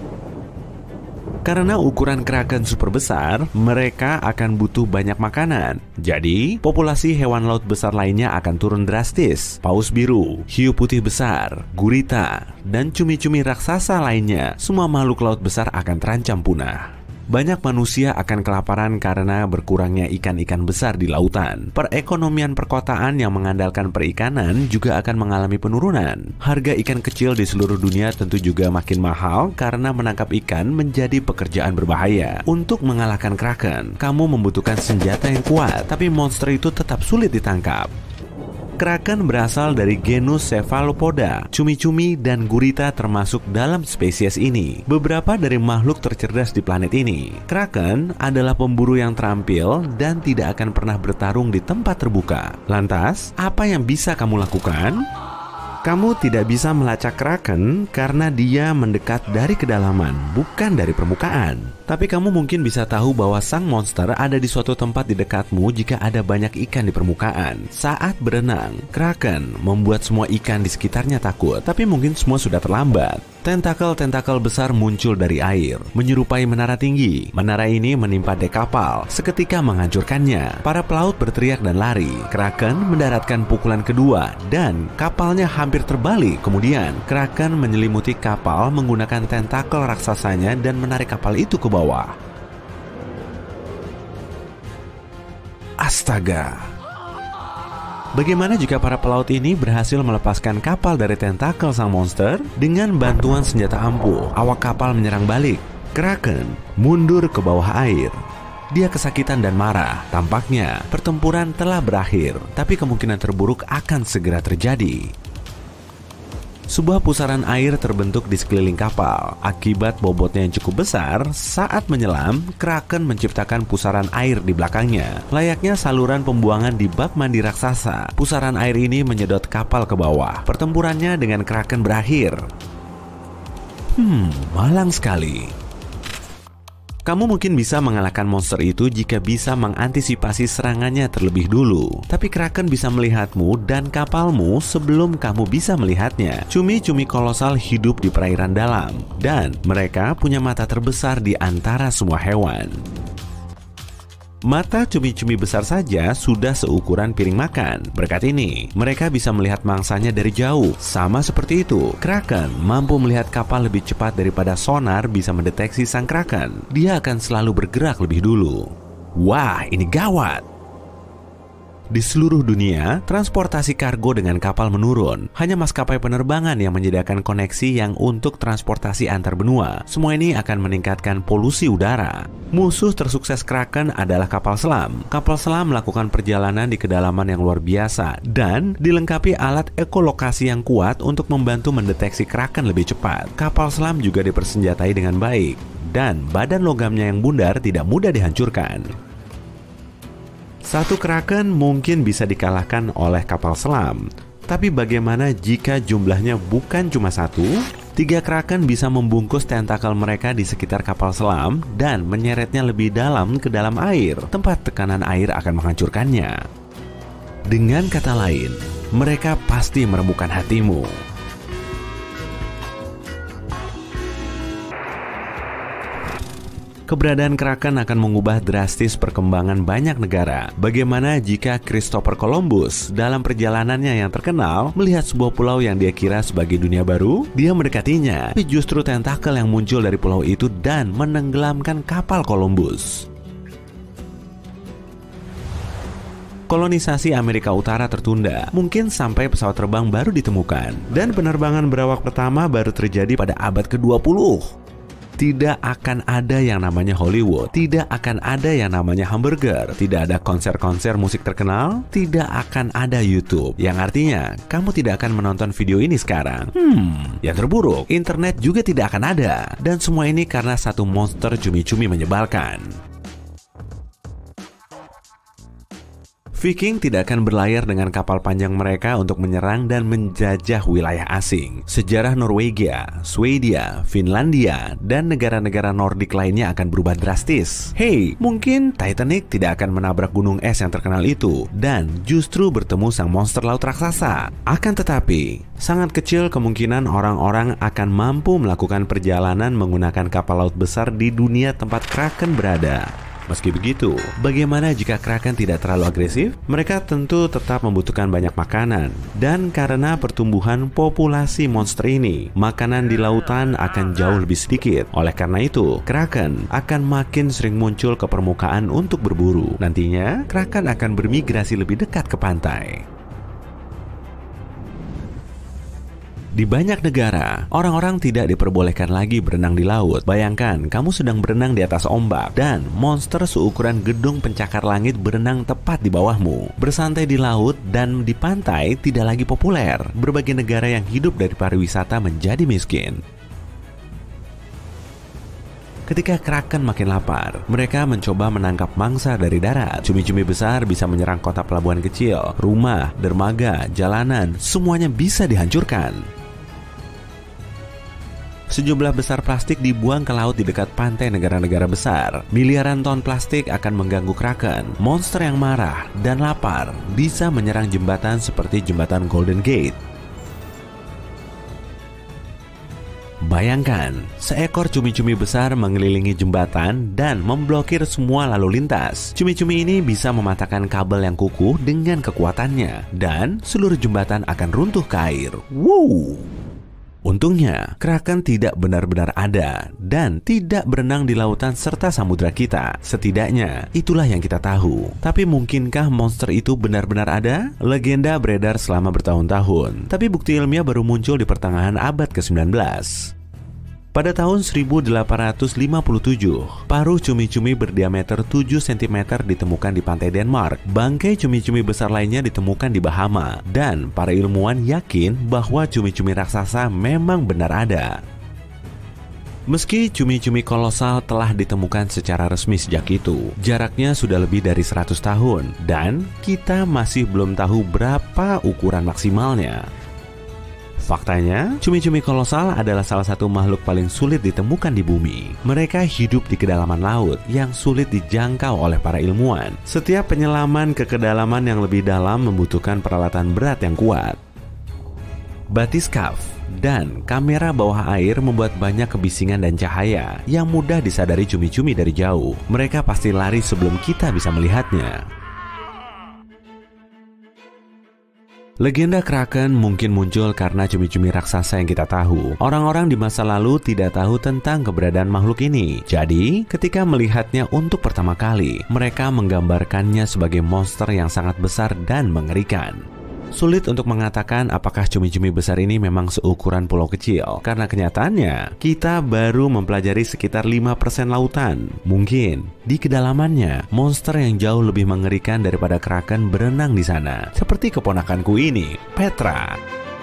Speaker 1: Karena ukuran Kraken super besar, mereka akan butuh banyak makanan. Jadi, populasi hewan laut besar lainnya akan turun drastis. Paus biru, hiu putih besar, gurita, dan cumi-cumi raksasa lainnya, semua makhluk laut besar akan terancam punah. Banyak manusia akan kelaparan karena berkurangnya ikan-ikan besar di lautan. Perekonomian perkotaan yang mengandalkan perikanan juga akan mengalami penurunan. Harga ikan kecil di seluruh dunia tentu juga makin mahal karena menangkap ikan menjadi pekerjaan berbahaya. Untuk mengalahkan Kraken, kamu membutuhkan senjata yang kuat, tapi monster itu tetap sulit ditangkap. Kraken berasal dari genus Cephalopoda. Cumi-cumi dan gurita termasuk dalam spesies ini. Beberapa dari makhluk tercerdas di planet ini. Kraken adalah pemburu yang terampil dan tidak akan pernah bertarung di tempat terbuka. Lantas, apa yang bisa kamu lakukan? Kamu tidak bisa melacak Kraken karena dia mendekat dari kedalaman, bukan dari permukaan. Tapi kamu mungkin bisa tahu bahwa sang monster ada di suatu tempat di dekatmu jika ada banyak ikan di permukaan. Saat berenang, Kraken membuat semua ikan di sekitarnya takut, tapi mungkin semua sudah terlambat. Tentakel-tentakel besar muncul dari air, menyerupai menara tinggi. Menara ini menimpa dek kapal, seketika menghancurkannya. Para pelaut berteriak dan lari. Kraken mendaratkan pukulan kedua, dan kapalnya hampir terbalik. Kemudian, Kraken menyelimuti kapal menggunakan tentakel raksasanya dan menarik kapal itu ke bawah. Astaga! Bagaimana jika para pelaut ini berhasil melepaskan kapal dari tentakel sang monster? Dengan bantuan senjata ampuh, awak kapal menyerang balik. Kraken mundur ke bawah air. Dia kesakitan dan marah. Tampaknya pertempuran telah berakhir, tapi kemungkinan terburuk akan segera terjadi. Sebuah pusaran air terbentuk di sekeliling kapal. Akibat bobotnya yang cukup besar, saat menyelam, Kraken menciptakan pusaran air di belakangnya. Layaknya saluran pembuangan di bak mandi raksasa, pusaran air ini menyedot kapal ke bawah. Pertempurannya dengan Kraken berakhir. Hmm, malang sekali. Kamu mungkin bisa mengalahkan monster itu jika bisa mengantisipasi serangannya terlebih dulu. Tapi Kraken bisa melihatmu dan kapalmu sebelum kamu bisa melihatnya. Cumi-cumi kolosal hidup di perairan dalam, dan mereka punya mata terbesar di antara semua hewan. Mata cumi-cumi besar saja sudah seukuran piring makan. Berkat ini, mereka bisa melihat mangsanya dari jauh. Sama seperti itu, Kraken mampu melihat kapal lebih cepat daripada sonar bisa mendeteksi sang Kraken. Dia akan selalu bergerak lebih dulu. Wah, ini gawat! Di seluruh dunia, transportasi kargo dengan kapal menurun. Hanya maskapai penerbangan yang menyediakan koneksi yang untuk transportasi antar benua. Semua ini akan meningkatkan polusi udara. Musuh tersukses Kraken adalah kapal selam. Kapal selam melakukan perjalanan di kedalaman yang luar biasa dan dilengkapi alat ekolokasi yang kuat untuk membantu mendeteksi Kraken lebih cepat. Kapal selam juga dipersenjatai dengan baik dan badan logamnya yang bundar tidak mudah dihancurkan. Satu Kraken mungkin bisa dikalahkan oleh kapal selam. Tapi bagaimana jika jumlahnya bukan cuma satu? Tiga Kraken bisa membungkus tentakel mereka di sekitar kapal selam dan menyeretnya lebih dalam ke dalam air. Tempat tekanan air akan menghancurkannya. Dengan kata lain, mereka pasti merembukan hatimu. Keberadaan Kraken akan mengubah drastis perkembangan banyak negara. Bagaimana jika Christopher Columbus dalam perjalanannya yang terkenal melihat sebuah pulau yang dia kira sebagai dunia baru? Dia mendekatinya, tapi justru tentakel yang muncul dari pulau itu dan menenggelamkan kapal Columbus. Kolonisasi Amerika Utara tertunda, mungkin sampai pesawat terbang baru ditemukan, dan penerbangan berawak pertama baru terjadi pada abad kedua puluh. Tidak akan ada yang namanya Hollywood, tidak akan ada yang namanya hamburger, tidak ada konser-konser musik terkenal, tidak akan ada YouTube. Yang artinya, kamu tidak akan menonton video ini sekarang. Hmm, yang terburuk, internet juga tidak akan ada. Dan semua ini karena satu monster cumi-cumi menyebalkan. Viking tidak akan berlayar dengan kapal panjang mereka untuk menyerang dan menjajah wilayah asing. Sejarah Norwegia, Swedia, Finlandia, dan negara-negara Nordik lainnya akan berubah drastis. Hey, mungkin Titanic tidak akan menabrak gunung es yang terkenal itu dan justru bertemu sang monster laut raksasa. Akan tetapi, sangat kecil kemungkinan orang-orang akan mampu melakukan perjalanan menggunakan kapal laut besar di dunia tempat Kraken berada. Meski begitu, bagaimana jika Kraken tidak terlalu agresif? Mereka tentu tetap membutuhkan banyak makanan. Dan karena pertumbuhan populasi monster ini, makanan di lautan akan jauh lebih sedikit. Oleh karena itu, Kraken akan makin sering muncul ke permukaan untuk berburu. Nantinya, Kraken akan bermigrasi lebih dekat ke pantai. Di banyak negara, orang-orang tidak diperbolehkan lagi berenang di laut. Bayangkan, kamu sedang berenang di atas ombak dan monster seukuran gedung pencakar langit berenang tepat di bawahmu. Bersantai di laut dan di pantai tidak lagi populer. Berbagai negara yang hidup dari pariwisata menjadi miskin. Ketika Kraken makin lapar, mereka mencoba menangkap mangsa dari darat. Cumi-cumi besar bisa menyerang kota pelabuhan kecil, rumah, dermaga, jalanan, semuanya bisa dihancurkan. Sejumlah besar plastik dibuang ke laut di dekat pantai negara-negara besar. Miliaran ton plastik akan mengganggu Kraken. Monster yang marah dan lapar bisa menyerang jembatan seperti jembatan Golden Gate. Bayangkan, seekor cumi-cumi besar mengelilingi jembatan dan memblokir semua lalu lintas. Cumi-cumi ini bisa mematahkan kabel yang kukuh dengan kekuatannya, dan seluruh jembatan akan runtuh ke air. Wow! Untungnya, Kraken tidak benar-benar ada dan tidak berenang di lautan serta samudra kita. Setidaknya, itulah yang kita tahu. Tapi mungkinkah monster itu benar-benar ada? Legenda beredar selama bertahun-tahun, tapi bukti ilmiah baru muncul di pertengahan abad ke sembilan belas. Pada tahun seribu delapan ratus lima puluh tujuh, paruh cumi-cumi berdiameter tujuh sentimeter ditemukan di pantai Denmark. Bangkai cumi-cumi besar lainnya ditemukan di Bahama, dan para ilmuwan yakin bahwa cumi-cumi raksasa memang benar ada. Meski cumi-cumi kolosal telah ditemukan secara resmi sejak itu, jaraknya sudah lebih dari seratus tahun, dan kita masih belum tahu berapa ukuran maksimalnya. Faktanya, cumi-cumi kolosal adalah salah satu makhluk paling sulit ditemukan di bumi. Mereka hidup di kedalaman laut yang sulit dijangkau oleh para ilmuwan. Setiap penyelaman ke kedalaman yang lebih dalam membutuhkan peralatan berat yang kuat. Batiskaf dan kamera bawah air membuat banyak kebisingan dan cahaya yang mudah disadari cumi-cumi dari jauh. Mereka pasti lari sebelum kita bisa melihatnya. Legenda Kraken mungkin muncul karena cumi-cumi raksasa yang kita tahu. Orang-orang di masa lalu tidak tahu tentang keberadaan makhluk ini. Jadi, ketika melihatnya untuk pertama kali, mereka menggambarkannya sebagai monster yang sangat besar dan mengerikan. Sulit untuk mengatakan apakah cumi-cumi besar ini memang seukuran pulau kecil, karena kenyataannya kita baru mempelajari sekitar lima persen lautan. Mungkin di kedalamannya monster yang jauh lebih mengerikan daripada kraken berenang di sana, seperti keponakanku ini, Petra.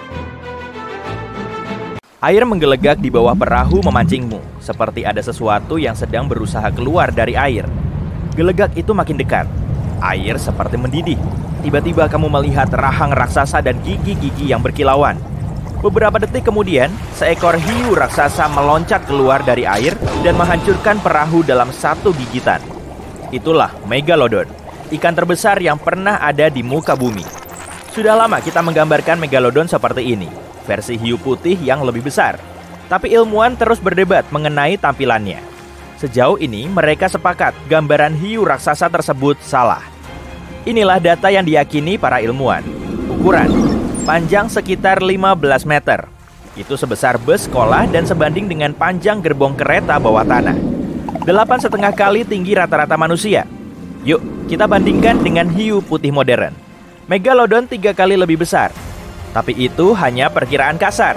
Speaker 4: Air menggelegak di bawah perahu memancingmu, seperti ada sesuatu yang sedang berusaha keluar dari air. Gelegak itu makin dekat. Air seperti mendidih. Tiba-tiba kamu melihat rahang raksasa dan gigi-gigi yang berkilauan. Beberapa detik kemudian, seekor hiu raksasa meloncat keluar dari air dan menghancurkan perahu dalam satu gigitan. Itulah Megalodon, ikan terbesar yang pernah ada di muka bumi. Sudah lama kita menggambarkan Megalodon seperti ini, versi hiu putih yang lebih besar. Tapi ilmuwan terus berdebat mengenai tampilannya. Sejauh ini mereka sepakat gambaran hiu raksasa tersebut salah. Inilah data yang diyakini para ilmuwan. Ukuran, panjang sekitar lima belas meter. Itu sebesar bus sekolah dan sebanding dengan panjang gerbong kereta bawah tanah. Delapan setengah kali tinggi rata-rata manusia. Yuk, kita bandingkan dengan hiu putih modern. Megalodon tiga kali lebih besar. Tapi itu hanya perkiraan kasar.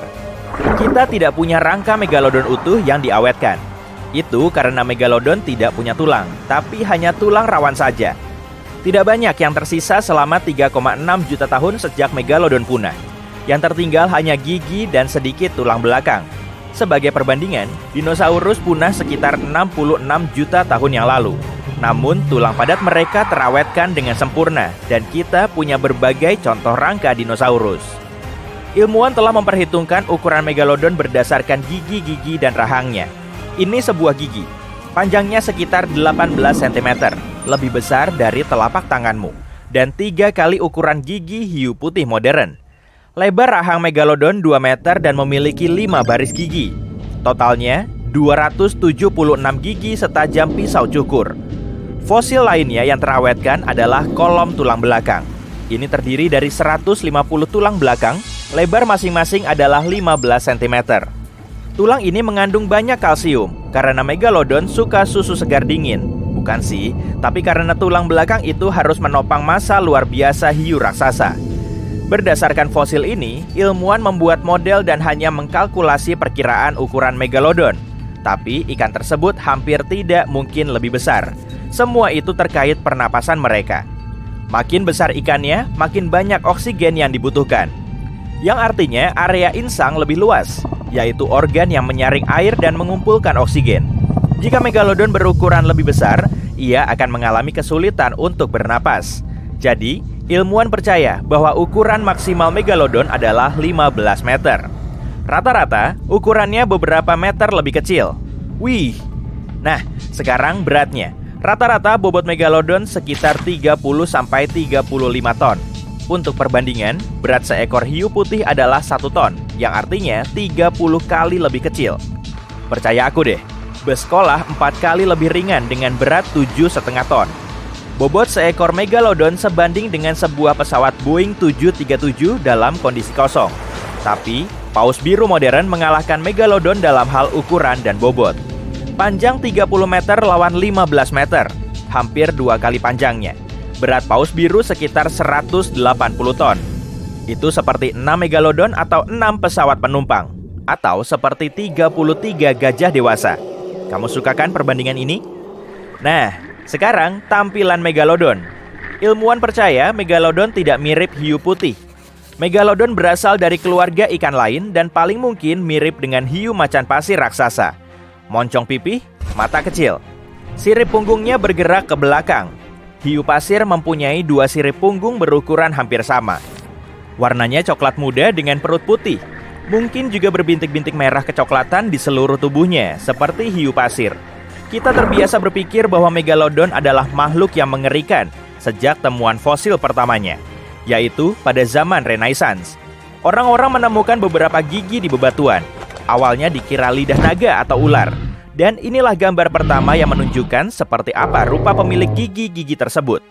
Speaker 4: Kita tidak punya rangka Megalodon utuh yang diawetkan. Itu karena Megalodon tidak punya tulang, tapi hanya tulang rawan saja. Tidak banyak yang tersisa selama tiga koma enam juta tahun sejak Megalodon punah. Yang tertinggal hanya gigi dan sedikit tulang belakang. Sebagai perbandingan, dinosaurus punah sekitar enam puluh enam juta tahun yang lalu. Namun, tulang padat mereka terawetkan dengan sempurna, dan kita punya berbagai contoh rangka dinosaurus. Ilmuwan telah memperhitungkan ukuran Megalodon berdasarkan gigi-gigi dan rahangnya. Ini sebuah gigi. Panjangnya sekitar delapan belas sentimeter, lebih besar dari telapak tanganmu, dan tiga kali ukuran gigi hiu putih modern. Lebar rahang Megalodon dua meter dan memiliki lima baris gigi. Totalnya dua ratus tujuh puluh enam gigi setajam pisau cukur. Fosil lainnya yang terawetkan adalah kolom tulang belakang. Ini terdiri dari seratus lima puluh tulang belakang, lebar masing-masing adalah lima belas sentimeter. Tulang ini mengandung banyak kalsium karena Megalodon suka susu segar dingin. Bukan sih, tapi karena tulang belakang itu harus menopang massa luar biasa hiu raksasa. Berdasarkan fosil ini, ilmuwan membuat model dan hanya mengkalkulasi perkiraan ukuran Megalodon. Tapi ikan tersebut hampir tidak mungkin lebih besar. Semua itu terkait pernapasan mereka. Makin besar ikannya, makin banyak oksigen yang dibutuhkan. Yang artinya area insang lebih luas, yaitu organ yang menyaring air dan mengumpulkan oksigen. Jika Megalodon berukuran lebih besar, ia akan mengalami kesulitan untuk bernapas. Jadi, ilmuwan percaya bahwa ukuran maksimal Megalodon adalah lima belas meter. Rata-rata, ukurannya beberapa meter lebih kecil. Wih! Nah, sekarang beratnya. Rata-rata bobot Megalodon sekitar tiga puluh sampai tiga puluh lima ton. Untuk perbandingan, berat seekor hiu putih adalah satu ton, yang artinya tiga puluh kali lebih kecil. Percaya aku deh, bus sekolah empat kali lebih ringan dengan berat tujuh koma lima ton. Bobot seekor Megalodon sebanding dengan sebuah pesawat Boeing tujuh tiga tujuh dalam kondisi kosong. Tapi, paus biru modern mengalahkan Megalodon dalam hal ukuran dan bobot. Panjang tiga puluh meter lawan lima belas meter, hampir dua kali panjangnya. Berat paus biru sekitar seratus delapan puluh ton. Itu seperti enam Megalodon atau enam pesawat penumpang. Atau seperti tiga puluh tiga gajah dewasa. Kamu suka kan perbandingan ini? Nah, sekarang tampilan Megalodon. Ilmuwan percaya Megalodon tidak mirip hiu putih. Megalodon berasal dari keluarga ikan lain dan paling mungkin mirip dengan hiu macan pasir raksasa. Moncong pipih, mata kecil. Sirip punggungnya bergerak ke belakang. Hiu pasir mempunyai dua sirip punggung berukuran hampir sama. Warnanya coklat muda dengan perut putih. Mungkin juga berbintik-bintik merah kecoklatan di seluruh tubuhnya, seperti hiu pasir. Kita terbiasa berpikir bahwa Megalodon adalah makhluk yang mengerikan sejak temuan fosil pertamanya, yaitu pada zaman Renaissance. Orang-orang menemukan beberapa gigi di bebatuan. Awalnya dikira lidah naga atau ular. Dan inilah gambar pertama yang menunjukkan seperti apa rupa pemilik gigi-gigi tersebut.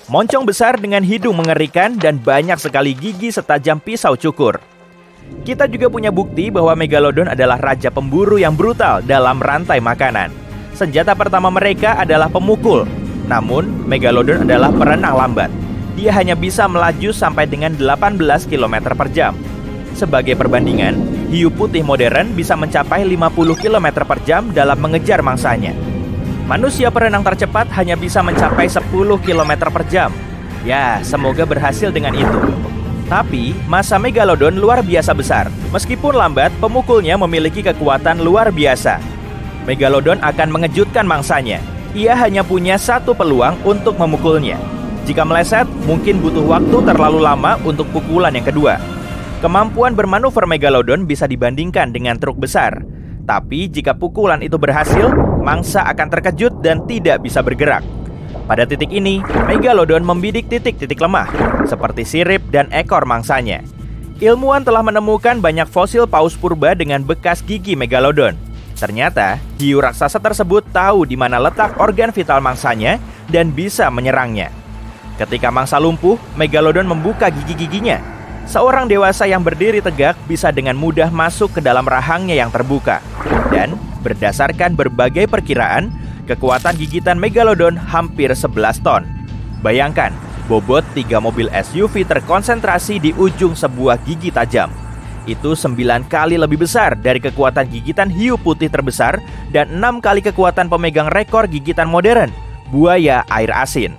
Speaker 4: Moncong besar dengan hidung mengerikan dan banyak sekali gigi setajam pisau cukur. Kita juga punya bukti bahwa Megalodon adalah raja pemburu yang brutal dalam rantai makanan. Senjata pertama mereka adalah pemukul. Namun, Megalodon adalah perenang lambat. Dia hanya bisa melaju sampai dengan delapan belas kilometer per jam. Sebagai perbandingan, hiu putih modern bisa mencapai lima puluh kilometer per jam dalam mengejar mangsanya. Manusia perenang tercepat hanya bisa mencapai sepuluh kilometer per jam. Ya, semoga berhasil dengan itu. Tapi, massa Megalodon luar biasa besar. Meskipun lambat, pemukulnya memiliki kekuatan luar biasa. Megalodon akan mengejutkan mangsanya. Ia hanya punya satu peluang untuk memukulnya. Jika meleset, mungkin butuh waktu terlalu lama untuk pukulan yang kedua. Kemampuan bermanuver Megalodon bisa dibandingkan dengan truk besar. Tapi jika pukulan itu berhasil, mangsa akan terkejut dan tidak bisa bergerak. Pada titik ini, Megalodon membidik titik-titik lemah, seperti sirip dan ekor mangsanya. Ilmuwan telah menemukan banyak fosil paus purba dengan bekas gigi Megalodon. Ternyata, hiu raksasa tersebut tahu di mana letak organ vital mangsanya dan bisa menyerangnya. Ketika mangsa lumpuh, Megalodon membuka gigi-giginya. Seorang dewasa yang berdiri tegak bisa dengan mudah masuk ke dalam rahangnya yang terbuka. Dan berdasarkan berbagai perkiraan, kekuatan gigitan Megalodon hampir sebelas ton. Bayangkan, bobot tiga mobil S U V terkonsentrasi di ujung sebuah gigi tajam. Itu sembilan kali lebih besar dari kekuatan gigitan hiu putih terbesar dan enam kali kekuatan pemegang rekor gigitan modern, buaya air asin.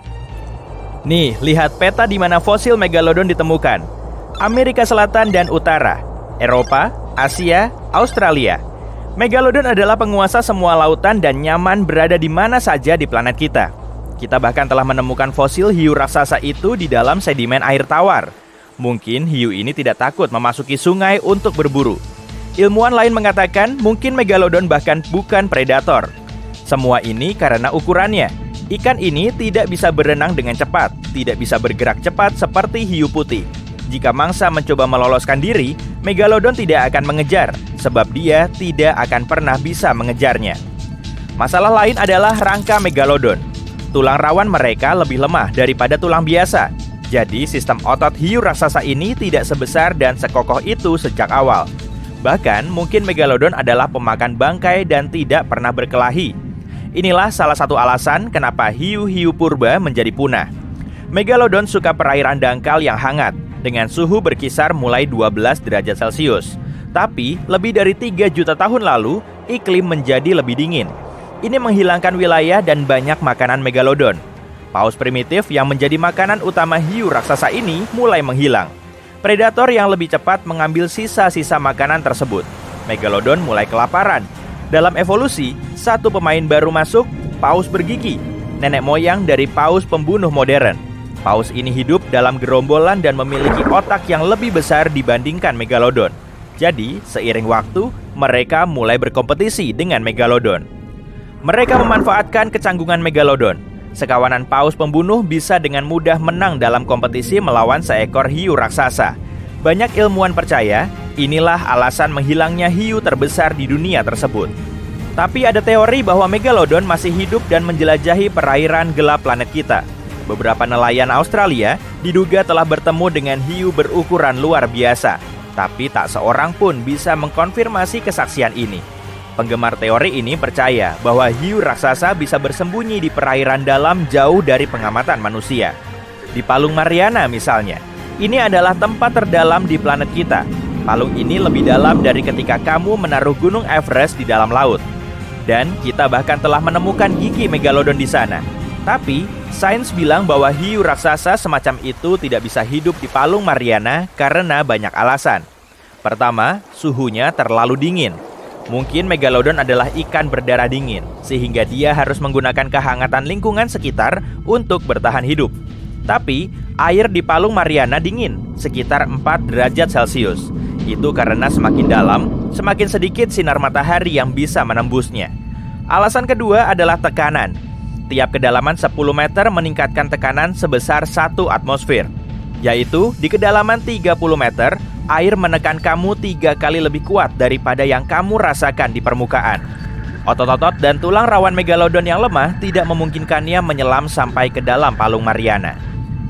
Speaker 4: Nih, lihat peta di mana fosil Megalodon ditemukan. Amerika Selatan dan Utara, Eropa, Asia, Australia. Megalodon adalah penguasa semua lautan dan nyaman berada di mana saja di planet kita. Kita bahkan telah menemukan fosil hiu raksasa itu di dalam sedimen air tawar. Mungkin hiu ini tidak takut memasuki sungai untuk berburu. Ilmuwan lain mengatakan mungkin Megalodon bahkan bukan predator. Semua ini karena ukurannya. Ikan ini tidak bisa berenang dengan cepat, tidak bisa bergerak cepat seperti hiu putih. Jika mangsa mencoba meloloskan diri, Megalodon tidak akan mengejar, sebab dia tidak akan pernah bisa mengejarnya. Masalah lain adalah rangka Megalodon. Tulang rawan mereka lebih lemah daripada tulang biasa. Jadi sistem otot hiu raksasa ini tidak sebesar dan sekokoh itu sejak awal. Bahkan mungkin Megalodon adalah pemakan bangkai dan tidak pernah berkelahi. Inilah salah satu alasan kenapa hiu-hiu purba menjadi punah. Megalodon suka perairan dangkal yang hangat, dengan suhu berkisar mulai dua belas derajat Celcius. Tapi, lebih dari tiga juta tahun lalu, iklim menjadi lebih dingin. Ini menghilangkan wilayah dan banyak makanan Megalodon. Paus primitif yang menjadi makanan utama hiu raksasa ini mulai menghilang. Predator yang lebih cepat mengambil sisa-sisa makanan tersebut. Megalodon mulai kelaparan. Dalam evolusi, satu pemain baru masuk, paus bergigi, nenek moyang dari paus pembunuh modern. Paus ini hidup dalam gerombolan dan memiliki otak yang lebih besar dibandingkan Megalodon. Jadi, seiring waktu, mereka mulai berkompetisi dengan Megalodon. Mereka memanfaatkan kecanggungan Megalodon. Sekawanan paus pembunuh bisa dengan mudah menang dalam kompetisi melawan seekor hiu raksasa. Banyak ilmuwan percaya, inilah alasan menghilangnya hiu terbesar di dunia tersebut. Tapi ada teori bahwa Megalodon masih hidup dan menjelajahi perairan gelap planet kita. Beberapa nelayan Australia diduga telah bertemu dengan hiu berukuran luar biasa. Tapi tak seorang pun bisa mengkonfirmasi kesaksian ini. Penggemar teori ini percaya bahwa hiu raksasa bisa bersembunyi di perairan dalam jauh dari pengamatan manusia. Di Palung Mariana misalnya, ini adalah tempat terdalam di planet kita. Palung ini lebih dalam dari ketika kamu menaruh gunung Everest di dalam laut. Dan kita bahkan telah menemukan gigi Megalodon di sana. Tapi, sains bilang bahwa hiu raksasa semacam itu tidak bisa hidup di Palung Mariana karena banyak alasan. Pertama, suhunya terlalu dingin. Mungkin Megalodon adalah ikan berdarah dingin, sehingga dia harus menggunakan kehangatan lingkungan sekitar untuk bertahan hidup. Tapi, air di Palung Mariana dingin, sekitar empat derajat Celcius. Itu karena semakin dalam, semakin sedikit sinar matahari yang bisa menembusnya. Alasan kedua adalah tekanan. Tiap kedalaman sepuluh meter meningkatkan tekanan sebesar satu atmosfer. Yaitu, di kedalaman tiga puluh meter, air menekan kamu tiga kali lebih kuat daripada yang kamu rasakan di permukaan. Otot-otot dan tulang rawan Megalodon yang lemah tidak memungkinkannya menyelam sampai ke dalam Palung Mariana.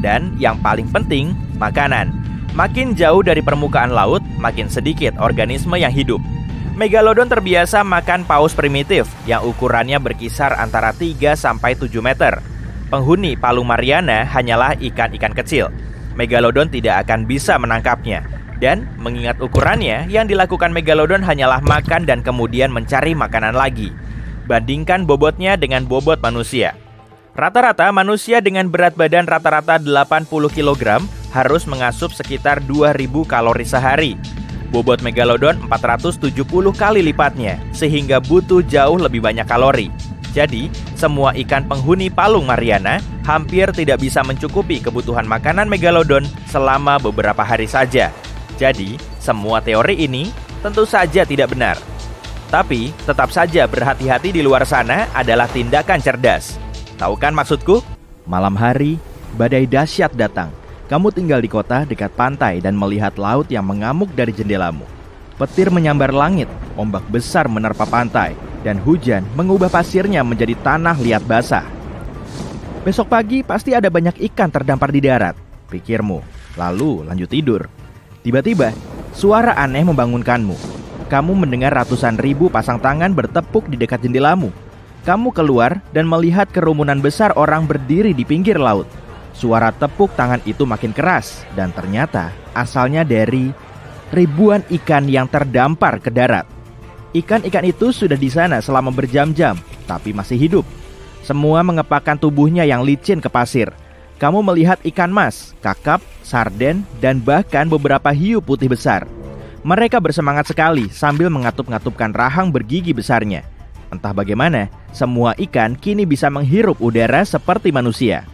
Speaker 4: Dan yang paling penting, makanan. Makin jauh dari permukaan laut, makin sedikit organisme yang hidup. Megalodon terbiasa makan paus primitif yang ukurannya berkisar antara tiga sampai tujuh meter. Penghuni Palung Mariana hanyalah ikan-ikan kecil. Megalodon tidak akan bisa menangkapnya. Dan mengingat ukurannya, yang dilakukan Megalodon hanyalah makan dan kemudian mencari makanan lagi. Bandingkan bobotnya dengan bobot manusia. Rata-rata manusia dengan berat badan rata-rata delapan puluh kilogram harus mengasup sekitar dua ribu kalori sehari. Bobot Megalodon empat ratus tujuh puluh kali lipatnya, sehingga butuh jauh lebih banyak kalori. Jadi, semua ikan penghuni Palung Mariana hampir tidak bisa mencukupi kebutuhan makanan Megalodon selama beberapa hari saja. Jadi, semua teori ini tentu saja tidak benar. Tapi, tetap saja berhati-hati di luar sana adalah tindakan cerdas. Tahu kan maksudku? Malam hari, badai dahsyat datang. Kamu tinggal di kota dekat pantai dan melihat laut yang mengamuk dari jendelamu. Petir menyambar langit, ombak besar menerpa pantai, dan hujan mengubah pasirnya menjadi tanah liat basah. Besok pagi pasti ada banyak ikan terdampar di darat, pikirmu. Lalu lanjut tidur. Tiba-tiba, suara aneh membangunkanmu. Kamu mendengar ratusan ribu pasang tangan bertepuk di dekat jendelamu. Kamu keluar dan melihat kerumunan besar orang berdiri di pinggir laut. Suara tepuk tangan itu makin keras, dan ternyata asalnya dari ribuan ikan yang terdampar ke darat. Ikan-ikan itu sudah di sana selama berjam-jam, tapi masih hidup. Semua mengepakkan tubuhnya yang licin ke pasir. Kamu melihat ikan mas, kakap, sarden, dan bahkan beberapa hiu putih besar. Mereka bersemangat sekali sambil ngatup-ngatupkan rahang bergigi besarnya. Entah bagaimana, semua ikan kini bisa menghirup udara seperti manusia.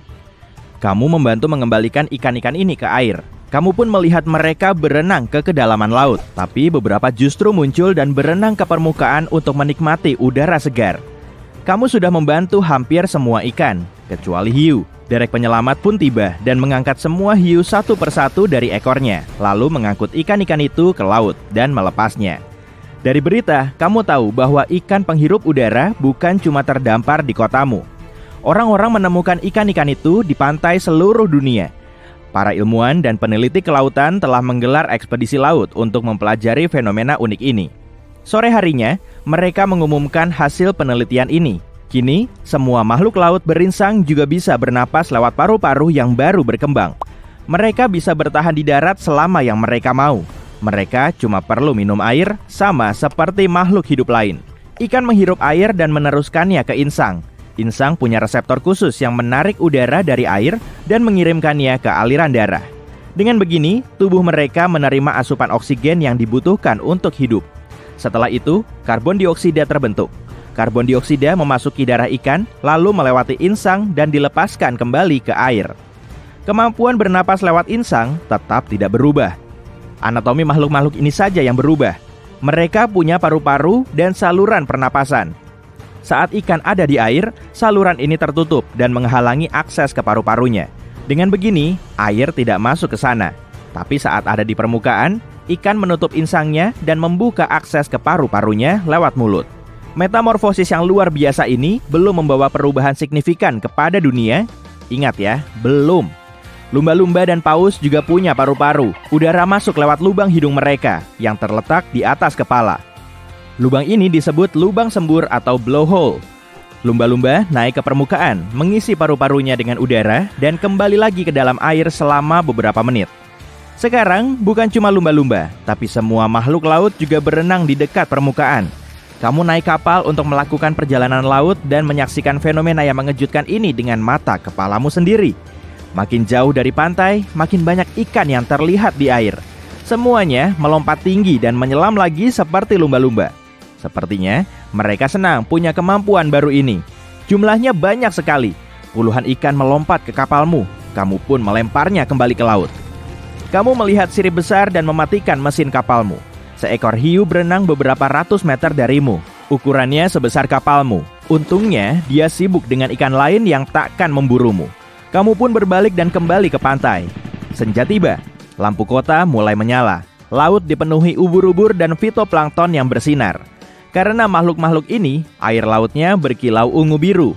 Speaker 4: Kamu membantu mengembalikan ikan-ikan ini ke air. Kamu pun melihat mereka berenang ke kedalaman laut. Tapi beberapa justru muncul dan berenang ke permukaan untuk menikmati udara segar. Kamu sudah membantu hampir semua ikan, kecuali hiu. Derek penyelamat pun tiba dan mengangkat semua hiu satu persatu dari ekornya, lalu mengangkut ikan-ikan itu ke laut dan melepasnya. Dari berita, kamu tahu bahwa ikan penghirup udara bukan cuma terdampar di kotamu. Orang-orang menemukan ikan-ikan itu di pantai seluruh dunia. Para ilmuwan dan peneliti kelautan telah menggelar ekspedisi laut untuk mempelajari fenomena unik ini. Sore harinya, mereka mengumumkan hasil penelitian ini. Kini, semua makhluk laut berinsang juga bisa bernapas lewat paru-paru yang baru berkembang. Mereka bisa bertahan di darat selama yang mereka mau. Mereka cuma perlu minum air, sama seperti makhluk hidup lain. Ikan menghirup air dan meneruskannya ke insang. Insang punya reseptor khusus yang menarik udara dari air dan mengirimkannya ke aliran darah. Dengan begini, tubuh mereka menerima asupan oksigen yang dibutuhkan untuk hidup. Setelah itu, karbon dioksida terbentuk. Karbon dioksida memasuki darah ikan, lalu melewati insang dan dilepaskan kembali ke air. Kemampuan bernapas lewat insang tetap tidak berubah. Anatomi makhluk-makhluk ini saja yang berubah. Mereka punya paru-paru dan saluran pernapasan. Saat ikan ada di air, saluran ini tertutup dan menghalangi akses ke paru-parunya. Dengan begini, air tidak masuk ke sana. Tapi saat ada di permukaan, ikan menutup insangnya dan membuka akses ke paru-parunya lewat mulut. Metamorfosis yang luar biasa ini belum membawa perubahan signifikan kepada dunia. Ingat ya, belum. Lumba-lumba dan paus juga punya paru-paru. Udara masuk lewat lubang hidung mereka yang terletak di atas kepala. Lubang ini disebut lubang sembur atau blowhole. Lumba-lumba naik ke permukaan, mengisi paru-parunya dengan udara dan kembali lagi ke dalam air selama beberapa menit. Sekarang bukan cuma lumba-lumba, tapi semua makhluk laut juga berenang di dekat permukaan. Kamu naik kapal untuk melakukan perjalanan laut dan menyaksikan fenomena yang mengejutkan ini dengan mata kepalamu sendiri. Makin jauh dari pantai, makin banyak ikan yang terlihat di air. Semuanya melompat tinggi dan menyelam lagi seperti lumba-lumba. Sepertinya mereka senang punya kemampuan baru ini. Jumlahnya banyak sekali. Puluhan ikan melompat ke kapalmu. Kamu pun melemparnya kembali ke laut. Kamu melihat sirip besar dan mematikan mesin kapalmu. Seekor hiu berenang beberapa ratus meter darimu. Ukurannya sebesar kapalmu. Untungnya dia sibuk dengan ikan lain yang takkan memburumu. Kamu pun berbalik dan kembali ke pantai. Senja tiba, lampu kota mulai menyala. Laut dipenuhi ubur-ubur dan fitoplankton yang bersinar. Karena makhluk-makhluk ini, air lautnya berkilau ungu biru.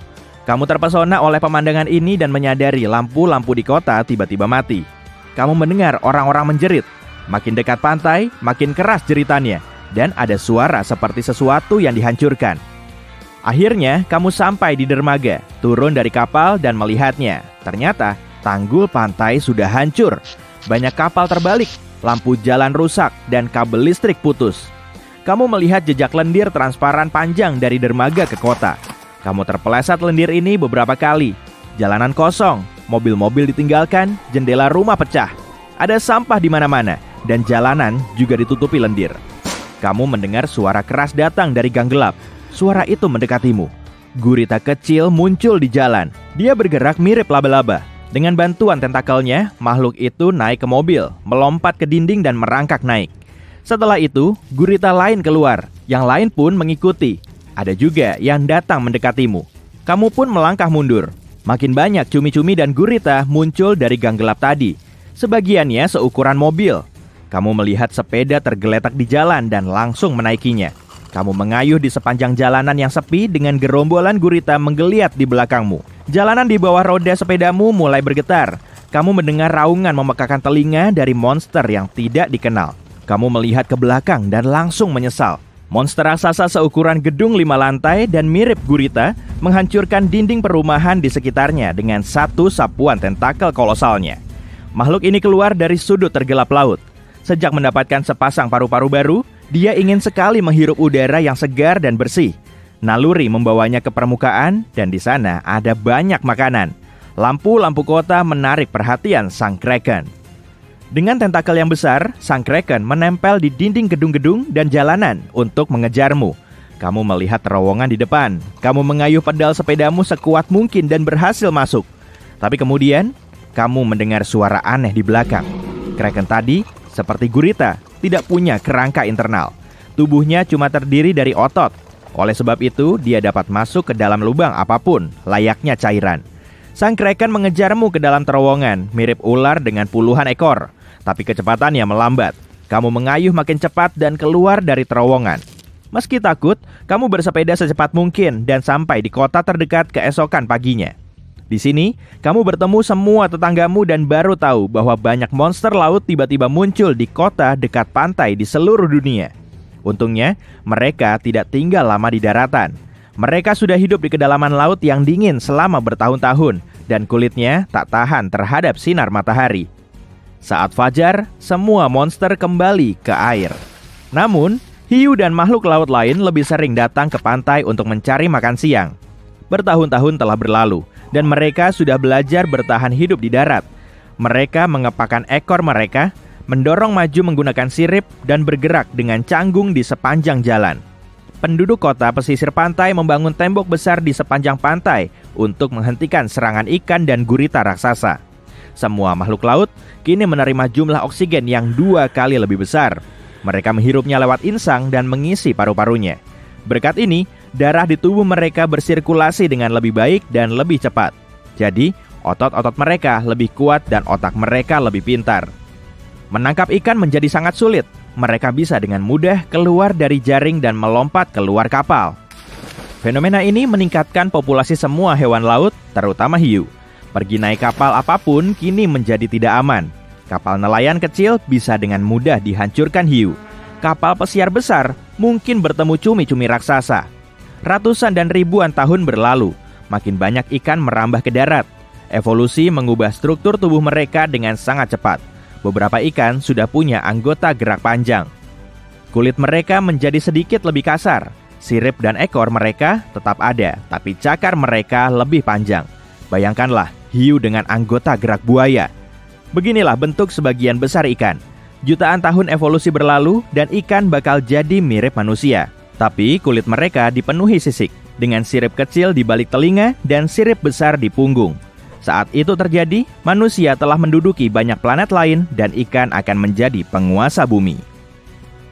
Speaker 4: Kamu terpesona oleh pemandangan ini dan menyadari lampu-lampu di kota tiba-tiba mati. Kamu mendengar orang-orang menjerit. Makin dekat pantai, makin keras jeritannya. Dan ada suara seperti sesuatu yang dihancurkan. Akhirnya, kamu sampai di dermaga, turun dari kapal dan melihatnya. Ternyata, tanggul pantai sudah hancur. Banyak kapal terbalik, lampu jalan rusak, dan kabel listrik putus. Kamu melihat jejak lendir transparan panjang dari dermaga ke kota. Kamu terpeleset lendir ini beberapa kali. Jalanan kosong, mobil-mobil ditinggalkan, jendela rumah pecah. Ada sampah di mana-mana, dan jalanan juga ditutupi lendir. Kamu mendengar suara keras datang dari gang gelap. Suara itu mendekatimu. Gurita kecil muncul di jalan. Dia bergerak mirip laba-laba. Dengan bantuan tentakelnya, makhluk itu naik ke mobil, melompat ke dinding dan merangkak naik. Setelah itu, gurita lain keluar. Yang lain pun mengikuti. Ada juga yang datang mendekatimu. Kamu pun melangkah mundur. Makin banyak cumi-cumi dan gurita muncul dari gang gelap tadi. Sebagiannya seukuran mobil. Kamu melihat sepeda tergeletak di jalan dan langsung menaikinya. Kamu mengayuh di sepanjang jalanan yang sepi dengan gerombolan gurita menggeliat di belakangmu. Jalanan di bawah roda sepedamu mulai bergetar. Kamu mendengar raungan memekakan telinga dari monster yang tidak dikenal. Kamu melihat ke belakang dan langsung menyesal. Monster raksasa seukuran gedung lima lantai dan mirip gurita menghancurkan dinding perumahan di sekitarnya dengan satu sapuan tentakel kolosalnya. Makhluk ini keluar dari sudut tergelap laut. Sejak mendapatkan sepasang paru-paru baru, dia ingin sekali menghirup udara yang segar dan bersih. Naluri membawanya ke permukaan dan di sana ada banyak makanan. Lampu-lampu kota menarik perhatian sang kraken. Dengan tentakel yang besar, sang kraken menempel di dinding gedung-gedung dan jalanan untuk mengejarmu. Kamu melihat terowongan di depan. Kamu mengayuh pedal sepedamu sekuat mungkin dan berhasil masuk. Tapi kemudian, kamu mendengar suara aneh di belakang. Kraken tadi, seperti gurita, tidak punya kerangka internal. Tubuhnya cuma terdiri dari otot. Oleh sebab itu, dia dapat masuk ke dalam lubang apapun, layaknya cairan. Sang kraken mengejarmu ke dalam terowongan, mirip ular dengan puluhan ekor. Tapi kecepatannya melambat. Kamu mengayuh makin cepat dan keluar dari terowongan. Meski takut, kamu bersepeda secepat mungkin dan sampai di kota terdekat keesokan paginya. Di sini, kamu bertemu semua tetanggamu dan baru tahu bahwa banyak monster laut tiba-tiba muncul di kota dekat pantai di seluruh dunia. Untungnya, mereka tidak tinggal lama di daratan. Mereka sudah hidup di kedalaman laut yang dingin selama bertahun-tahun dan kulitnya tak tahan terhadap sinar matahari. Saat fajar, semua monster kembali ke air. Namun, hiu dan makhluk laut lain lebih sering datang ke pantai untuk mencari makan siang. Bertahun-tahun telah berlalu, dan mereka sudah belajar bertahan hidup di darat. Mereka mengepakkan ekor mereka, mendorong maju menggunakan sirip, dan bergerak dengan canggung di sepanjang jalan. Penduduk kota pesisir pantai membangun tembok besar di sepanjang pantai untuk menghentikan serangan ikan dan gurita raksasa. Semua makhluk laut kini menerima jumlah oksigen yang dua kali lebih besar. Mereka menghirupnya lewat insang dan mengisi paru-parunya. Berkat ini, darah di tubuh mereka bersirkulasi dengan lebih baik dan lebih cepat. Jadi, otot-otot mereka lebih kuat dan otak mereka lebih pintar. Menangkap ikan menjadi sangat sulit. Mereka bisa dengan mudah keluar dari jaring dan melompat keluar kapal. Fenomena ini meningkatkan populasi semua hewan laut, terutama hiu. Pergi naik kapal apapun kini menjadi tidak aman. Kapal nelayan kecil bisa dengan mudah dihancurkan hiu. Kapal pesiar besar mungkin bertemu cumi-cumi raksasa. Ratusan dan ribuan tahun berlalu, makin banyak ikan merambah ke darat. Evolusi mengubah struktur tubuh mereka dengan sangat cepat. Beberapa ikan sudah punya anggota gerak panjang. Kulit mereka menjadi sedikit lebih kasar. Sirip dan ekor mereka tetap ada, tapi cakar mereka lebih panjang. Bayangkanlah hiu dengan anggota gerak buaya. Beginilah bentuk sebagian besar ikan. Jutaan tahun evolusi berlalu dan ikan bakal jadi mirip manusia. Tapi kulit mereka dipenuhi sisik, dengan sirip kecil di balik telinga dan sirip besar di punggung. Saat itu terjadi, manusia telah menduduki banyak planet lain dan ikan akan menjadi penguasa bumi.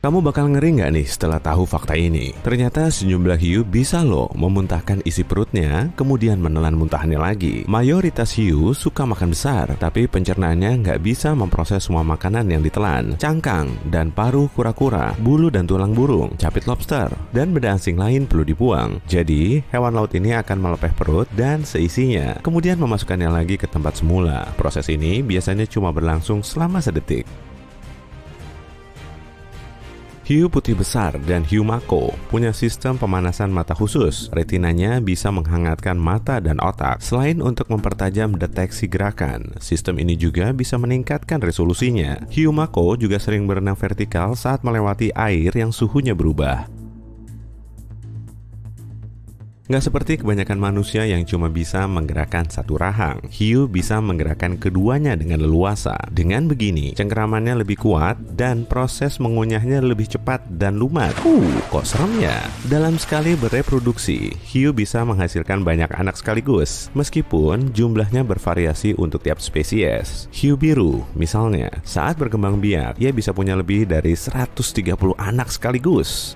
Speaker 1: Kamu bakal ngeri nggak nih setelah tahu fakta ini? Ternyata sejumlah hiu bisa loh memuntahkan isi perutnya, kemudian menelan muntahannya lagi. Mayoritas hiu suka makan besar, tapi pencernaannya nggak bisa memproses semua makanan yang ditelan. Cangkang dan paruh kura-kura, bulu dan tulang burung, capit lobster, dan benda asing lain perlu dibuang. Jadi, hewan laut ini akan melepeh perut dan seisinya, kemudian memasukkannya lagi ke tempat semula. Proses ini biasanya cuma berlangsung selama sedetik. Hiu putih besar dan hiu mako punya sistem pemanasan mata khusus. Retinanya bisa menghangatkan mata dan otak. Selain untuk mempertajam deteksi gerakan, sistem ini juga bisa meningkatkan resolusinya. Hiu mako juga sering berenang vertikal saat melewati air yang suhunya berubah. Nggak seperti kebanyakan manusia yang cuma bisa menggerakkan satu rahang, hiu bisa menggerakkan keduanya dengan leluasa. Dengan begini, cengkeramannya lebih kuat dan proses mengunyahnya lebih cepat dan lumat. Uh, kok serem ya? Dalam sekali bereproduksi, hiu bisa menghasilkan banyak anak sekaligus, meskipun jumlahnya bervariasi untuk tiap spesies. Hiu biru, misalnya, saat berkembang biak, ia bisa punya lebih dari seratus tiga puluh anak sekaligus.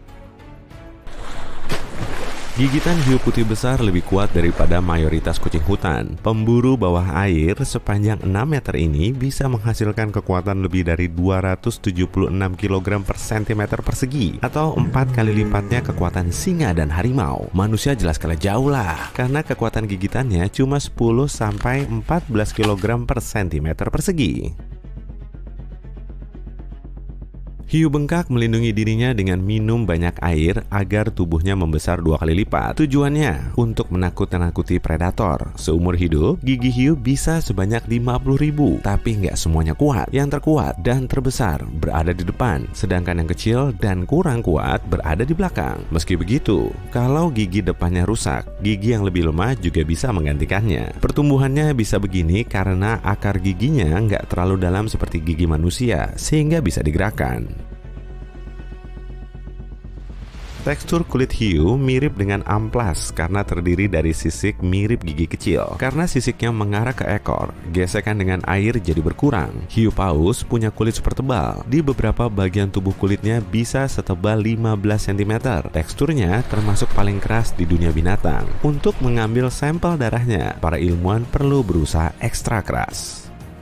Speaker 1: Gigitan hiu putih besar lebih kuat daripada mayoritas kucing hutan. Pemburu bawah air sepanjang enam meter ini bisa menghasilkan kekuatan lebih dari dua ratus tujuh puluh enam kilogram per sentimeter persegi, atau empat kali lipatnya kekuatan singa dan harimau. Manusia jelas kalah jauh lah, karena kekuatan gigitannya cuma sepuluh sampai empat belas kilogram per sentimeter persegi. Hiu bengkak melindungi dirinya dengan minum banyak air agar tubuhnya membesar dua kali lipat. Tujuannya untuk menakut-nakuti predator. Seumur hidup, gigi hiu bisa sebanyak lima puluh ribu, tapi nggak semuanya kuat. Yang terkuat dan terbesar berada di depan, sedangkan yang kecil dan kurang kuat berada di belakang. Meski begitu, kalau gigi depannya rusak, gigi yang lebih lemah juga bisa menggantikannya. Pertumbuhannya bisa begini karena akar giginya nggak terlalu dalam seperti gigi manusia, sehingga bisa digerakkan. Tekstur kulit hiu mirip dengan amplas karena terdiri dari sisik mirip gigi kecil. Karena sisiknya mengarah ke ekor, gesekan dengan air jadi berkurang. Hiu paus punya kulit super tebal. Di beberapa bagian tubuh kulitnya bisa setebal lima belas sentimeter. Teksturnya termasuk paling keras di dunia binatang. Untuk mengambil sampel darahnya, para ilmuwan perlu berusaha ekstra keras.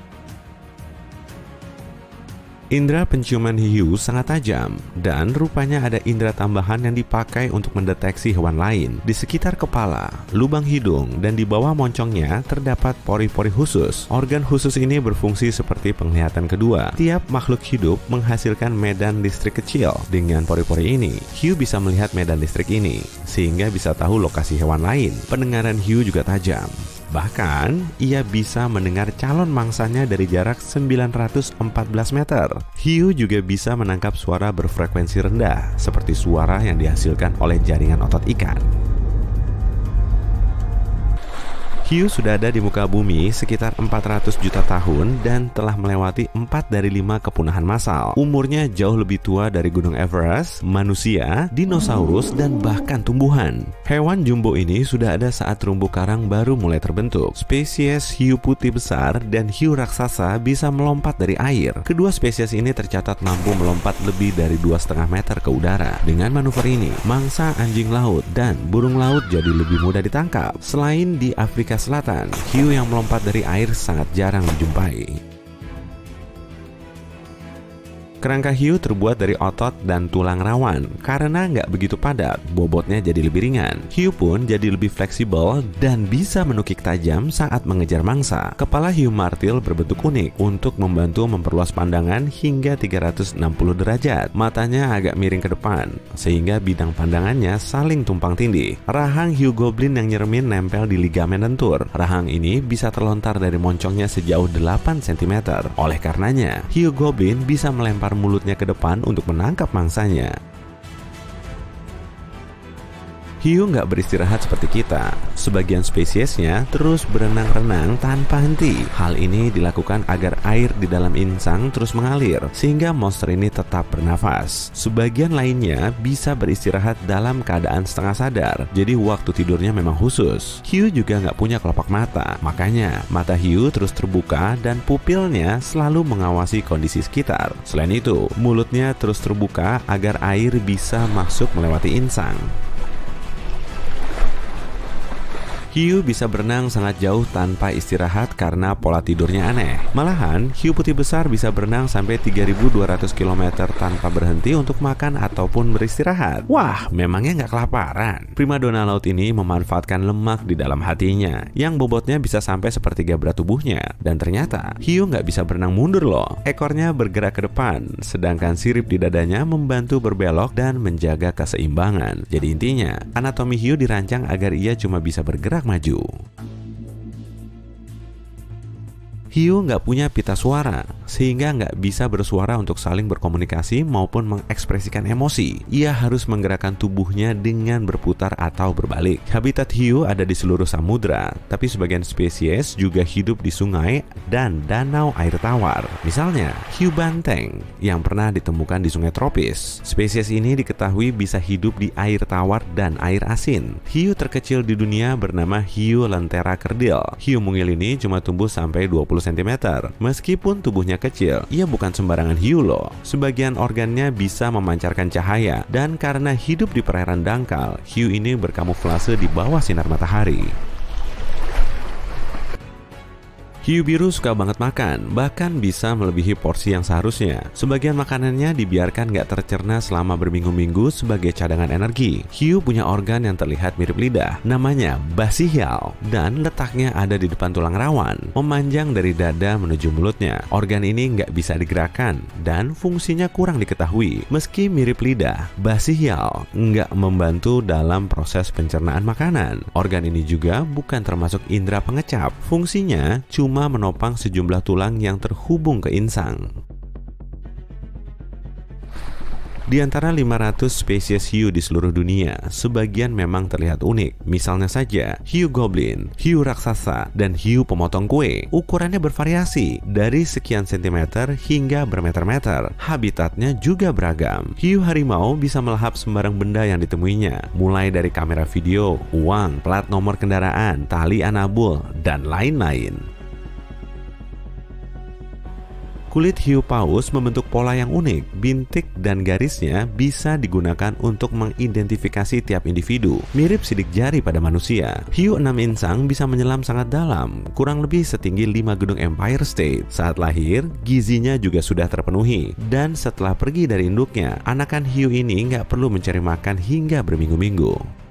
Speaker 1: Indra penciuman hiu sangat tajam, dan rupanya ada indera tambahan yang dipakai untuk mendeteksi hewan lain. Di sekitar kepala, lubang hidung, dan di bawah moncongnya terdapat pori-pori khusus. Organ khusus ini berfungsi seperti penglihatan kedua. Tiap makhluk hidup menghasilkan medan listrik kecil. Dengan pori-pori ini, hiu bisa melihat medan listrik ini, sehingga bisa tahu lokasi hewan lain. Pendengaran hiu juga tajam. Bahkan, ia bisa mendengar calon mangsanya dari jarak sembilan ratus empat belas meter. Hiu juga bisa menangkap suara berfrekuensi rendah, seperti suara yang dihasilkan oleh jaringan otot ikan. Hiu sudah ada di muka bumi sekitar empat ratus juta tahun dan telah melewati empat dari lima kepunahan massal. Umurnya jauh lebih tua dari Gunung Everest, manusia, dinosaurus, dan bahkan tumbuhan. Hewan jumbo ini sudah ada saat terumbu karang baru mulai terbentuk. Spesies hiu putih besar dan hiu raksasa bisa melompat dari air. Kedua spesies ini tercatat mampu melompat lebih dari dua koma lima meter ke udara. Dengan manuver ini, mangsa anjing laut dan burung laut jadi lebih mudah ditangkap. Selain di Afrika Selatan, hiu yang melompat dari air sangat jarang dijumpai. Kerangka hiu terbuat dari otot dan tulang rawan. Karena nggak begitu padat, bobotnya jadi lebih ringan. Hiu pun jadi lebih fleksibel dan bisa menukik tajam saat mengejar mangsa. Kepala hiu martil berbentuk unik untuk membantu memperluas pandangan hingga tiga ratus enam puluh derajat. Matanya agak miring ke depan, sehingga bidang pandangannya saling tumpang tindih. Rahang hiu goblin yang nyermin nempel di ligamen lentur. Rahang ini bisa terlontar dari moncongnya sejauh delapan sentimeter. Oleh karenanya, hiu goblin bisa melempar mulutnya ke depan untuk menangkap mangsanya. Hiu nggak beristirahat seperti kita. Sebagian spesiesnya terus berenang-renang tanpa henti. Hal ini dilakukan agar air di dalam insang terus mengalir, sehingga monster ini tetap bernafas. Sebagian lainnya bisa beristirahat dalam keadaan setengah sadar, jadi waktu tidurnya memang khusus. Hiu juga nggak punya kelopak mata, makanya mata hiu terus terbuka dan pupilnya selalu mengawasi kondisi sekitar. Selain itu, mulutnya terus terbuka agar air bisa masuk melewati insang. Hiu bisa berenang sangat jauh tanpa istirahat karena pola tidurnya aneh. Malahan, hiu putih besar bisa berenang sampai tiga ribu dua ratus kilometer tanpa berhenti untuk makan ataupun beristirahat. Wah, memangnya nggak kelaparan? Primadona laut ini memanfaatkan lemak di dalam hatinya, yang bobotnya bisa sampai sepertiga berat tubuhnya. Dan ternyata, hiu nggak bisa berenang mundur loh. Ekornya bergerak ke depan, sedangkan sirip di dadanya membantu berbelok dan menjaga keseimbangan. Jadi intinya, anatomi hiu dirancang agar ia cuma bisa bergerak maju. Hiu nggak punya pita suara, sehingga nggak bisa bersuara untuk saling berkomunikasi maupun mengekspresikan emosi. Ia harus menggerakkan tubuhnya dengan berputar atau berbalik. Habitat hiu ada di seluruh samudra, tapi sebagian spesies juga hidup di sungai dan danau air tawar. Misalnya, hiu banteng yang pernah ditemukan di sungai tropis. Spesies ini diketahui bisa hidup di air tawar dan air asin. Hiu terkecil di dunia bernama hiu lentera kerdil. Hiu mungil ini cuma tumbuh sampai dua puluh sentimeter. Meskipun tubuhnya kecil, ia bukan sembarangan hiu loh. Sebagian organnya bisa memancarkan cahaya, dan karena hidup di perairan dangkal, hiu ini berkamuflase di bawah sinar matahari. Hiu biru suka banget makan, bahkan bisa melebihi porsi yang seharusnya. Sebagian makanannya dibiarkan nggak tercerna selama berminggu-minggu sebagai cadangan energi. Hiu punya organ yang terlihat mirip lidah, namanya basihyal, dan letaknya ada di depan tulang rawan, memanjang dari dada menuju mulutnya. Organ ini nggak bisa digerakkan, dan fungsinya kurang diketahui. Meski mirip lidah, basihyal nggak membantu dalam proses pencernaan makanan. Organ ini juga bukan termasuk indera pengecap. Fungsinya cuma cuma menopang sejumlah tulang yang terhubung ke insang. Di antara lima ratus spesies hiu di seluruh dunia, sebagian memang terlihat unik. Misalnya saja, hiu goblin, hiu raksasa, dan hiu pemotong kue. Ukurannya bervariasi, dari sekian sentimeter hingga bermeter-meter. Habitatnya juga beragam. Hiu harimau bisa melahap sembarang benda yang ditemuinya, mulai dari kamera video, uang, plat nomor kendaraan, tali anabul, dan lain-lain. Kulit hiu paus membentuk pola yang unik. Bintik dan garisnya bisa digunakan untuk mengidentifikasi tiap individu, mirip sidik jari pada manusia. Hiu enam insang bisa menyelam sangat dalam, kurang lebih setinggi lima gedung Empire State. Saat lahir, gizinya juga sudah terpenuhi, dan setelah pergi dari induknya, anakan hiu ini nggak perlu mencari makan hingga berminggu-minggu.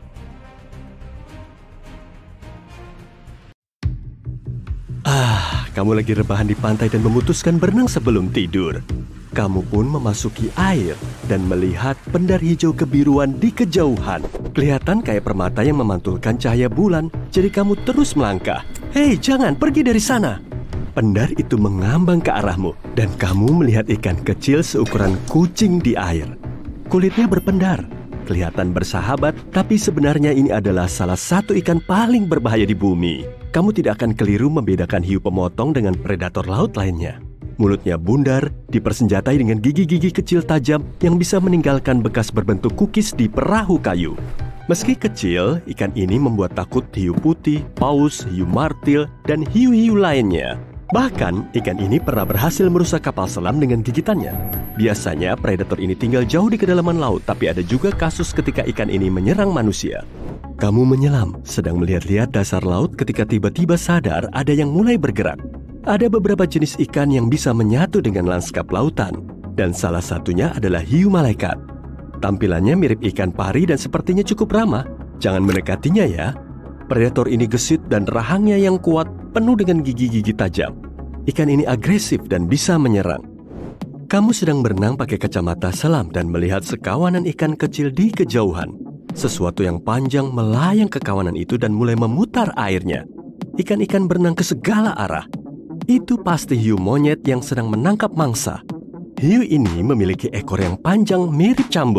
Speaker 5: Ah, kamu lagi rebahan di pantai dan memutuskan berenang sebelum tidur. Kamu pun memasuki air dan melihat pendar hijau kebiruan di kejauhan. Kelihatan kayak permata yang memantulkan cahaya bulan, jadi kamu terus melangkah. Hei, jangan pergi dari sana. Pendar itu mengambang ke arahmu, dan kamu melihat ikan kecil seukuran kucing di air. Kulitnya berpendar, kelihatan bersahabat, tapi sebenarnya ini adalah salah satu ikan paling berbahaya di bumi. Kamu tidak akan keliru membedakan hiu pemotong dengan predator laut lainnya. Mulutnya bundar, dipersenjatai dengan gigi-gigi kecil tajam yang bisa meninggalkan bekas berbentuk kukis di perahu kayu. Meski kecil, ikan ini membuat takut hiu putih, paus, hiu martil, dan hiu-hiu lainnya. Bahkan, ikan ini pernah berhasil merusak kapal selam dengan gigitannya. Biasanya, predator ini tinggal jauh di kedalaman laut, tapi ada juga kasus ketika ikan ini menyerang manusia. Kamu menyelam, sedang melihat-lihat dasar laut ketika tiba-tiba sadar ada yang mulai bergerak. Ada beberapa jenis ikan yang bisa menyatu dengan lanskap lautan, dan salah satunya adalah hiu malaikat. Tampilannya mirip ikan pari dan sepertinya cukup ramah. Jangan mendekatinya ya. Predator ini gesit dan rahangnya yang kuat penuh dengan gigi-gigi tajam. Ikan ini agresif dan bisa menyerang. Kamu sedang berenang pakai kacamata selam dan melihat sekawanan ikan kecil di kejauhan. Sesuatu yang panjang melayang ke kawanan itu dan mulai memutar airnya. Ikan-ikan berenang ke segala arah. Itu pasti hiu monyet yang sedang menangkap mangsa. Hiu ini memiliki ekor yang panjang mirip cambuk.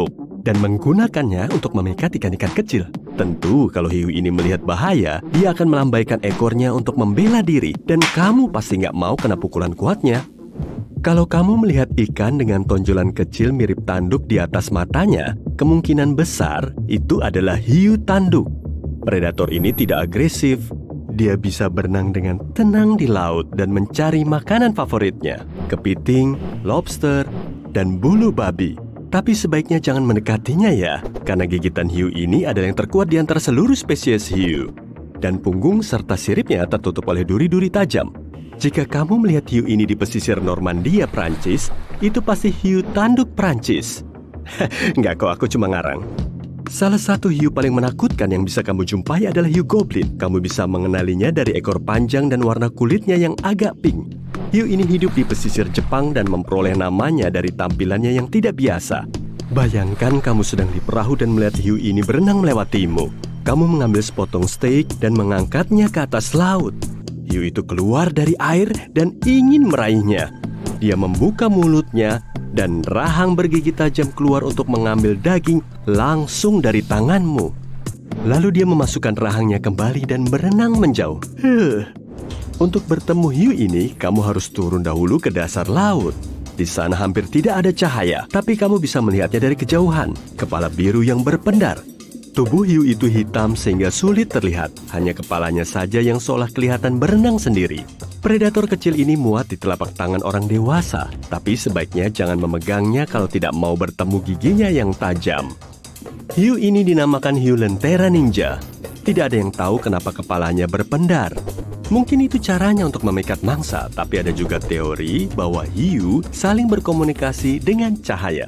Speaker 5: dan menggunakannya untuk memikat ikan-ikan kecil. Tentu kalau hiu ini melihat bahaya, dia akan melambaikan ekornya untuk membela diri dan kamu pasti nggak mau kena pukulan kuatnya. Kalau kamu melihat ikan dengan tonjolan kecil mirip tanduk di atas matanya, kemungkinan besar itu adalah hiu tanduk. Predator ini tidak agresif. Dia bisa berenang dengan tenang di laut dan mencari makanan favoritnya, kepiting, lobster, dan bulu babi. Tapi sebaiknya jangan mendekatinya ya, karena gigitan hiu ini adalah yang terkuat di antara seluruh spesies hiu. Dan punggung serta siripnya tertutup oleh duri-duri tajam. Jika kamu melihat hiu ini di pesisir Normandia, Prancis, itu pasti hiu tanduk Prancis. Enggak kok, aku cuma ngarang. Salah satu hiu paling menakutkan yang bisa kamu jumpai adalah hiu goblin. Kamu bisa mengenalinya dari ekor panjang dan warna kulitnya yang agak pink. Hiu ini hidup di pesisir Jepang dan memperoleh namanya dari tampilannya yang tidak biasa. Bayangkan kamu sedang di perahu dan melihat hiu ini berenang melewatimu. Kamu mengambil sepotong steak dan mengangkatnya ke atas laut. Hiu itu keluar dari air dan ingin meraihnya. Dia membuka mulutnya dan rahang bergigi tajam keluar untuk mengambil daging langsung dari tanganmu. Lalu dia memasukkan rahangnya kembali dan berenang menjauh. Huh. Untuk bertemu hiu ini, kamu harus turun dahulu ke dasar laut. Di sana hampir tidak ada cahaya, tapi kamu bisa melihatnya dari kejauhan. Kepala biru yang berpendar. Tubuh hiu itu hitam sehingga sulit terlihat. Hanya kepalanya saja yang seolah kelihatan berenang sendiri. Predator kecil ini muat di telapak tangan orang dewasa, tapi sebaiknya jangan memegangnya kalau tidak mau bertemu giginya yang tajam. Hiu ini dinamakan hiu lentera ninja. Tidak ada yang tahu kenapa kepalanya berpendar. Mungkin itu caranya untuk memikat mangsa, tapi ada juga teori bahwa hiu saling berkomunikasi dengan cahaya.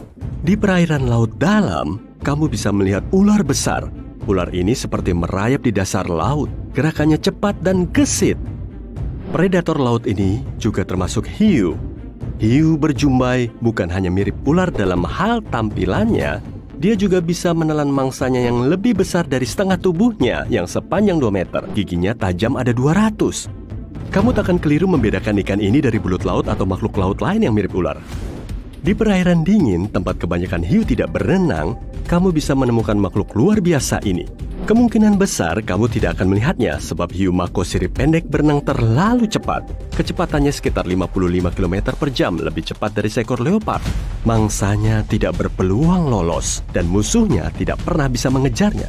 Speaker 5: Di perairan laut dalam, kamu bisa melihat ular besar. Ular ini seperti merayap di dasar laut. Gerakannya cepat dan gesit. Predator laut ini juga termasuk hiu. Hiu berjumbai bukan hanya mirip ular dalam hal tampilannya, dia juga bisa menelan mangsanya yang lebih besar dari setengah tubuhnya yang sepanjang dua meter. Giginya tajam ada dua ratus. Kamu takkan keliru membedakan ikan ini dari belut laut atau makhluk laut lain yang mirip ular. Di perairan dingin, tempat kebanyakan hiu tidak berenang, kamu bisa menemukan makhluk luar biasa ini. Kemungkinan besar kamu tidak akan melihatnya sebab hiu mako sirip pendek berenang terlalu cepat. Kecepatannya sekitar lima puluh lima kilometer per jam, lebih cepat dari seekor leopard. Mangsanya tidak berpeluang lolos dan musuhnya tidak pernah bisa mengejarnya.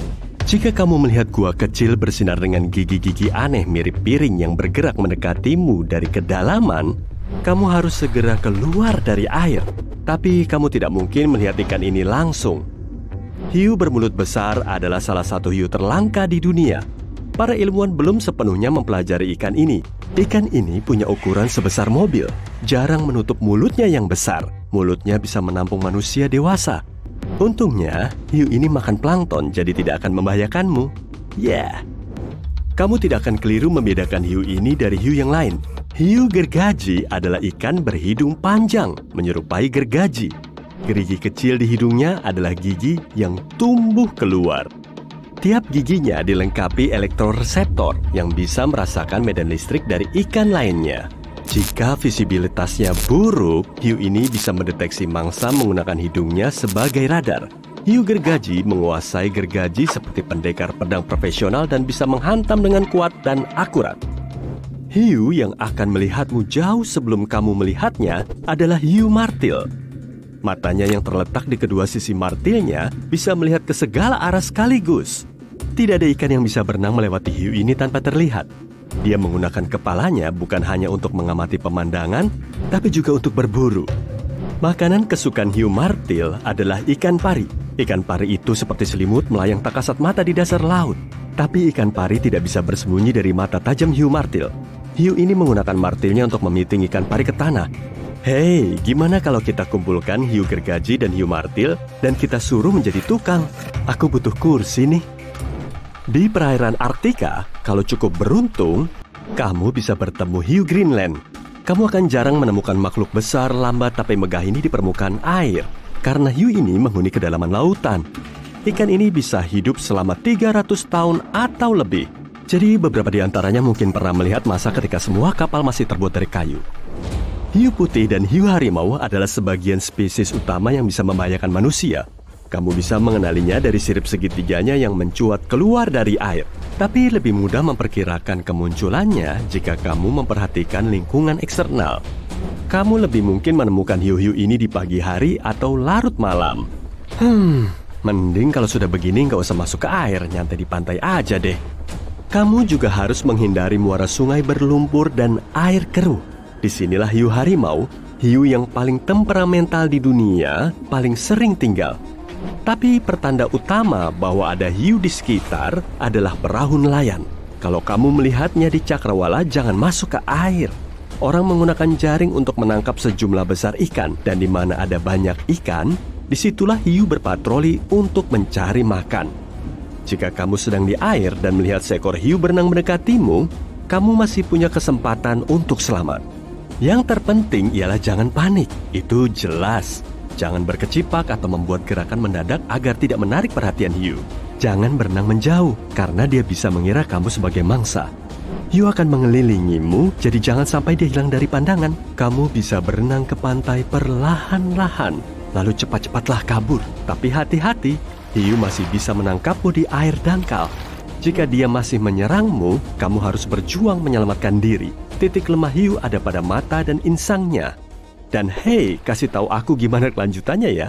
Speaker 5: Jika kamu melihat gua kecil bersinar dengan gigi-gigi aneh mirip piring yang bergerak mendekatimu dari kedalaman, kamu harus segera keluar dari air. Tapi kamu tidak mungkin melihat ikan ini langsung. Hiu bermulut besar adalah salah satu hiu terlangka di dunia. Para ilmuwan belum sepenuhnya mempelajari ikan ini. Ikan ini punya ukuran sebesar mobil. Jarang menutup mulutnya yang besar. Mulutnya bisa menampung manusia dewasa. Untungnya, hiu ini makan plankton, jadi tidak akan membahayakanmu. Ya, yeah. Kamu tidak akan keliru membedakan hiu ini dari hiu yang lain. Hiu gergaji adalah ikan berhidung panjang, menyerupai gergaji. Gerigi kecil di hidungnya adalah gigi yang tumbuh keluar. Tiap giginya dilengkapi elektroreseptor yang bisa merasakan medan listrik dari ikan lainnya. Jika visibilitasnya buruk, hiu ini bisa mendeteksi mangsa menggunakan hidungnya sebagai radar. Hiu gergaji menguasai gergaji seperti pendekar pedang profesional dan bisa menghantam dengan kuat dan akurat. Hiu yang akan melihatmu jauh sebelum kamu melihatnya adalah hiu martil. Matanya yang terletak di kedua sisi martilnya bisa melihat ke segala arah sekaligus. Tidak ada ikan yang bisa berenang melewati hiu ini tanpa terlihat. Dia menggunakan kepalanya bukan hanya untuk mengamati pemandangan, tapi juga untuk berburu. Makanan kesukaan hiu martil adalah ikan pari. Ikan pari itu seperti selimut melayang tak kasat mata di dasar laut. Tapi ikan pari tidak bisa bersembunyi dari mata tajam hiu martil. Hiu ini menggunakan martilnya untuk memiting ikan pari ke tanah. Hei, gimana kalau kita kumpulkan hiu gergaji dan hiu martil dan kita suruh menjadi tukang? Aku butuh kursi nih. Di perairan Arktika, kalau cukup beruntung, kamu bisa bertemu hiu Greenland. Kamu akan jarang menemukan makhluk besar, lambat, tapi megah ini di permukaan air. Karena hiu ini menghuni kedalaman lautan. Ikan ini bisa hidup selama tiga ratus tahun atau lebih. Jadi beberapa di antaranya mungkin pernah melihat masa ketika semua kapal masih terbuat dari kayu. Hiu putih dan hiu harimau adalah sebagian spesies utama yang bisa membahayakan manusia. Kamu bisa mengenalinya dari sirip segitiganya yang mencuat keluar dari air. Tapi lebih mudah memperkirakan kemunculannya jika kamu memperhatikan lingkungan eksternal. Kamu lebih mungkin menemukan hiu-hiu ini di pagi hari atau larut malam. Hmm, mending kalau sudah begini nggak usah masuk ke air, nyantai di pantai aja deh. Kamu juga harus menghindari muara sungai berlumpur dan air keruh. Disinilah hiu harimau, hiu yang paling temperamental di dunia, paling sering tinggal. Tapi pertanda utama bahwa ada hiu di sekitar adalah perahu nelayan. Kalau kamu melihatnya di cakrawala, jangan masuk ke air. Orang menggunakan jaring untuk menangkap sejumlah besar ikan, dan di mana ada banyak ikan, disitulah hiu berpatroli untuk mencari makan. Jika kamu sedang di air dan melihat seekor hiu berenang mendekatimu, kamu masih punya kesempatan untuk selamat. Yang terpenting ialah jangan panik, itu jelas. Jangan berkecipak atau membuat gerakan mendadak agar tidak menarik perhatian hiu. Jangan berenang menjauh, karena dia bisa mengira kamu sebagai mangsa. Hiu akan mengelilingimu, jadi jangan sampai dia hilang dari pandangan. Kamu bisa berenang ke pantai perlahan-lahan, lalu cepat-cepatlah kabur. Tapi hati-hati, hiu masih bisa menangkapmu di air dangkal. Jika dia masih menyerangmu, kamu harus berjuang menyelamatkan diri. Titik lemah hiu ada pada mata dan insangnya. Dan hei, kasih tahu aku gimana kelanjutannya ya.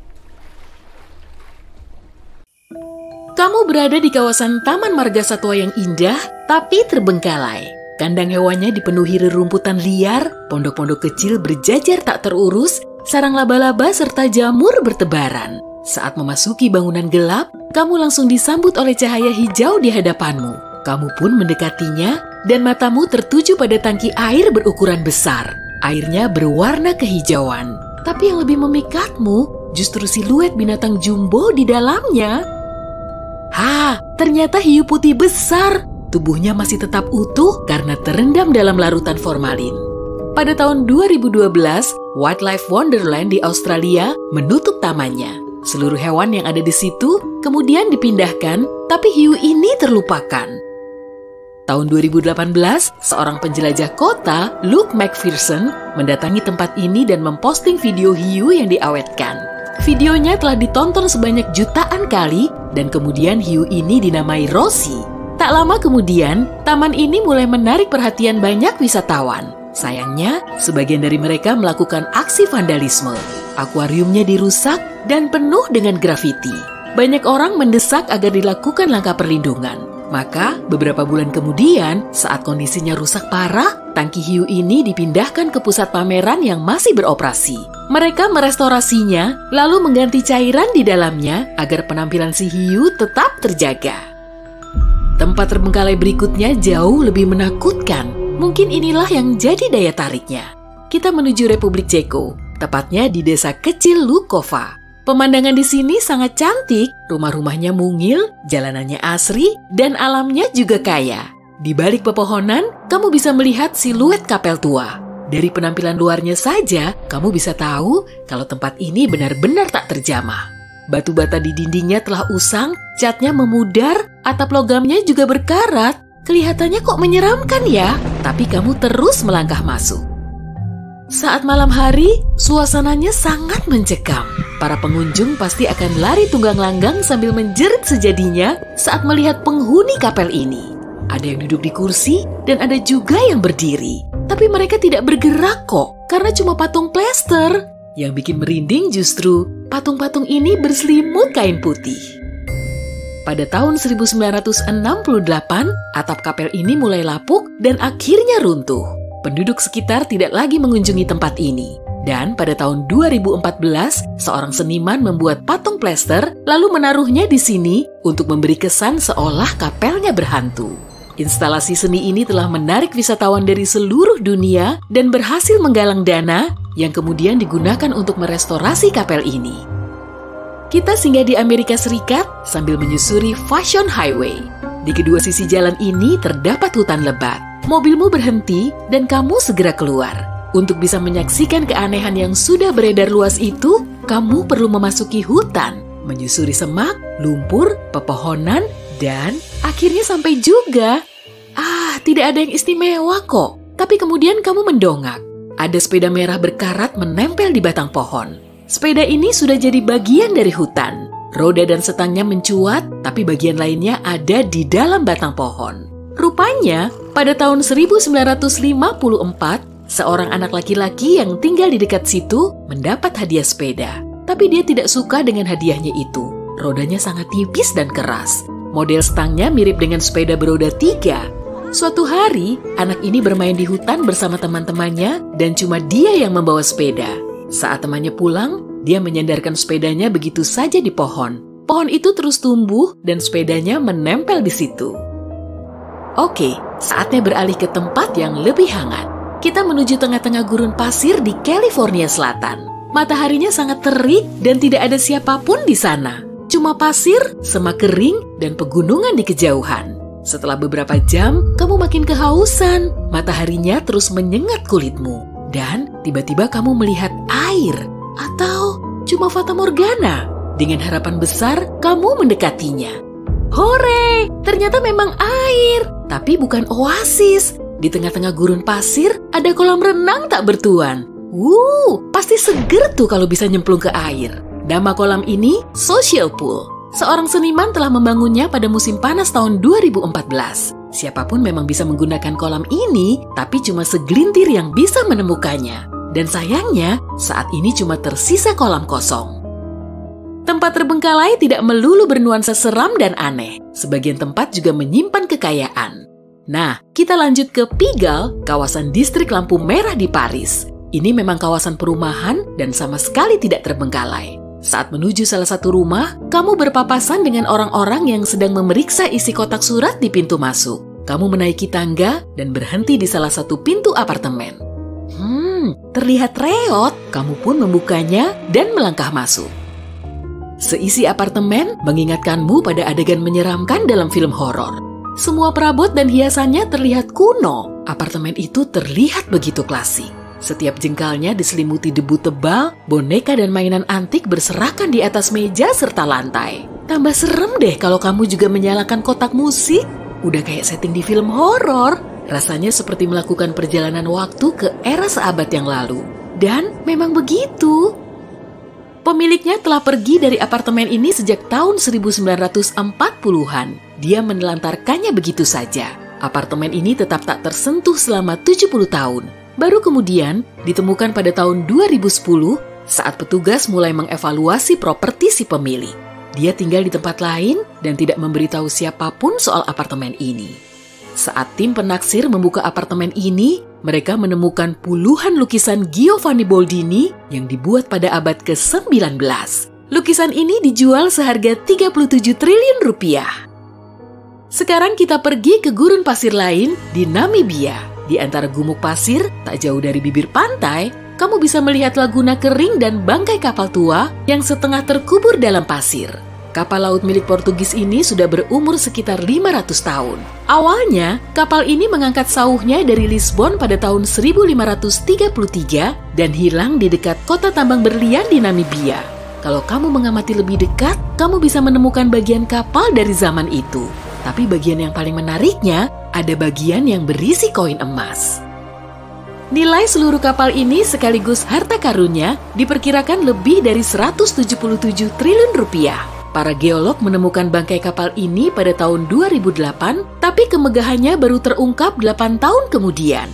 Speaker 2: Kamu berada di kawasan Taman Marga Satwa yang indah, tapi terbengkalai. Kandang hewannya dipenuhi rerumputan liar, pondok-pondok kecil berjajar tak terurus, sarang laba-laba serta jamur bertebaran. Saat memasuki bangunan gelap, kamu langsung disambut oleh cahaya hijau di hadapanmu. Kamu pun mendekatinya, dan matamu tertuju pada tangki air berukuran besar. Airnya berwarna kehijauan, tapi yang lebih memikatmu justru siluet binatang jumbo di dalamnya. Ha, ternyata hiu putih besar. Tubuhnya masih tetap utuh karena terendam dalam larutan formalin. Pada tahun dua ribu dua belas, Wildlife Wonderland di Australia menutup tamannya. Seluruh hewan yang ada di situ kemudian dipindahkan, tapi hiu ini terlupakan. Tahun dua ribu delapan belas, seorang penjelajah kota, Luke McPherson, mendatangi tempat ini dan memposting video hiu yang diawetkan. Videonya telah ditonton sebanyak jutaan kali, dan kemudian hiu ini dinamai Rosie. Tak lama kemudian, taman ini mulai menarik perhatian banyak wisatawan. Sayangnya, sebagian dari mereka melakukan aksi vandalisme. Akuariumnya dirusak dan penuh dengan grafiti. Banyak orang mendesak agar dilakukan langkah perlindungan. Maka, beberapa bulan kemudian, saat kondisinya rusak parah, tangki hiu ini dipindahkan ke pusat pameran yang masih beroperasi. Mereka merestorasinya, lalu mengganti cairan di dalamnya agar penampilan si hiu tetap terjaga. Tempat terbengkalai berikutnya jauh lebih menakutkan. Mungkin inilah yang jadi daya tariknya. Kita menuju Republik Ceko, tepatnya di desa kecil Lukova. Pemandangan di sini sangat cantik, rumah-rumahnya mungil, jalanannya asri, dan alamnya juga kaya. Di balik pepohonan, kamu bisa melihat siluet kapel tua. Dari penampilan luarnya saja, kamu bisa tahu kalau tempat ini benar-benar tak terjamah. Batu bata di dindingnya telah usang, catnya memudar, atap logamnya juga berkarat. Kelihatannya kok menyeramkan ya, tapi kamu terus melangkah masuk. Saat malam hari, suasananya sangat mencekam. Para pengunjung pasti akan lari tunggang langgang sambil menjerit sejadinya saat melihat penghuni kapel ini. Ada yang duduk di kursi dan ada juga yang berdiri. Tapi mereka tidak bergerak kok, karena cuma patung plester. Yang bikin merinding justru patung-patung ini berselimut kain putih. Pada tahun seribu sembilan ratus enam puluh delapan, atap kapel ini mulai lapuk dan akhirnya runtuh. Penduduk sekitar tidak lagi mengunjungi tempat ini. Dan pada tahun dua ribu empat belas, seorang seniman membuat patung plester lalu menaruhnya di sini untuk memberi kesan seolah kapelnya berhantu. Instalasi seni ini telah menarik wisatawan dari seluruh dunia dan berhasil menggalang dana yang kemudian digunakan untuk merestorasi kapel ini. Kita singgah di Amerika Serikat sambil menyusuri Fashion Highway. Di kedua sisi jalan ini terdapat hutan lebat. Mobilmu berhenti dan kamu segera keluar. Untuk bisa menyaksikan keanehan yang sudah beredar luas itu, kamu perlu memasuki hutan, menyusuri semak, lumpur, pepohonan, dan akhirnya sampai juga. Ah, tidak ada yang istimewa kok. Tapi kemudian kamu mendongak. Ada sepeda merah berkarat menempel di batang pohon. Sepeda ini sudah jadi bagian dari hutan. Roda dan setangnya mencuat, tapi bagian lainnya ada di dalam batang pohon. Rupanya, pada tahun seribu sembilan ratus lima puluh empat, seorang anak laki-laki yang tinggal di dekat situ mendapat hadiah sepeda. Tapi dia tidak suka dengan hadiahnya itu. Rodanya sangat tipis dan keras. Model stangnya mirip dengan sepeda beroda tiga. Suatu hari, anak ini bermain di hutan bersama teman-temannya dan cuma dia yang membawa sepeda. Saat temannya pulang, dia menyandarkan sepedanya begitu saja di pohon. Pohon itu terus tumbuh dan sepedanya menempel di situ. Oke, saatnya beralih ke tempat yang lebih hangat. Kita menuju tengah-tengah gurun pasir di California Selatan. Mataharinya sangat terik dan tidak ada siapapun di sana. Cuma pasir, semak kering, dan pegunungan di kejauhan. Setelah beberapa jam, kamu makin kehausan. Mataharinya terus menyengat kulitmu. Dan tiba-tiba kamu melihat air. Atau cuma fata morgana. Dengan harapan besar, kamu mendekatinya. Hore! Ternyata memang air. Tapi bukan oasis. Di tengah-tengah gurun pasir, ada kolam renang tak bertuan. Wuh, pasti seger tuh kalau bisa nyemplung ke air. Nama kolam ini Social Pool. Seorang seniman telah membangunnya pada musim panas tahun dua ribu empat belas. Siapapun memang bisa menggunakan kolam ini, tapi cuma segelintir yang bisa menemukannya. Dan sayangnya, saat ini cuma tersisa kolam kosong. Tempat terbengkalai tidak melulu bernuansa seram dan aneh. Sebagian tempat juga menyimpan kekayaan. Nah, kita lanjut ke Pigalle, kawasan distrik lampu merah di Paris. Ini memang kawasan perumahan dan sama sekali tidak terbengkalai. Saat menuju salah satu rumah, kamu berpapasan dengan orang-orang yang sedang memeriksa isi kotak surat di pintu masuk. Kamu menaiki tangga dan berhenti di salah satu pintu apartemen. Hmm, terlihat reot. Kamu pun membukanya dan melangkah masuk. Seisi apartemen mengingatkanmu pada adegan menyeramkan dalam film horor. Semua perabot dan hiasannya terlihat kuno. Apartemen itu terlihat begitu klasik. Setiap jengkalnya diselimuti debu tebal, boneka dan mainan antik berserakan di atas meja serta lantai. Tambah serem deh kalau kamu juga menyalakan kotak musik. Udah kayak setting di film horor. Rasanya seperti melakukan perjalanan waktu ke era seabad yang lalu. Dan memang begitu. Pemiliknya telah pergi dari apartemen ini sejak tahun seribu sembilan ratus empat puluhan. Dia menelantarkannya begitu saja. Apartemen ini tetap tak tersentuh selama tujuh puluh tahun. Baru kemudian ditemukan pada tahun dua ribu sepuluh saat petugas mulai mengevaluasi properti si pemilik. Dia tinggal di tempat lain dan tidak memberitahu siapapun soal apartemen ini. Saat tim penaksir membuka apartemen ini, mereka menemukan puluhan lukisan Giovanni Boldini yang dibuat pada abad ke sembilan belas. Lukisan ini dijual seharga tiga puluh tujuh triliun rupiah. Sekarang kita pergi ke gurun pasir lain di Namibia. Di antara gumuk pasir, tak jauh dari bibir pantai, kamu bisa melihat laguna kering dan bangkai kapal tua yang setengah terkubur dalam pasir. Kapal laut milik Portugis ini sudah berumur sekitar lima ratus tahun. Awalnya, kapal ini mengangkat sauhnya dari Lisbon pada tahun seribu lima ratus tiga puluh tiga dan hilang di dekat kota tambang berlian di Namibia. Kalau kamu mengamati lebih dekat, kamu bisa menemukan bagian kapal dari zaman itu. Tapi bagian yang paling menariknya, ada bagian yang berisi koin emas. Nilai seluruh kapal ini sekaligus harta karunnya diperkirakan lebih dari seratus tujuh puluh tujuh triliun rupiah. Para geolog menemukan bangkai kapal ini pada tahun dua ribu delapan, tapi kemegahannya baru terungkap delapan tahun kemudian.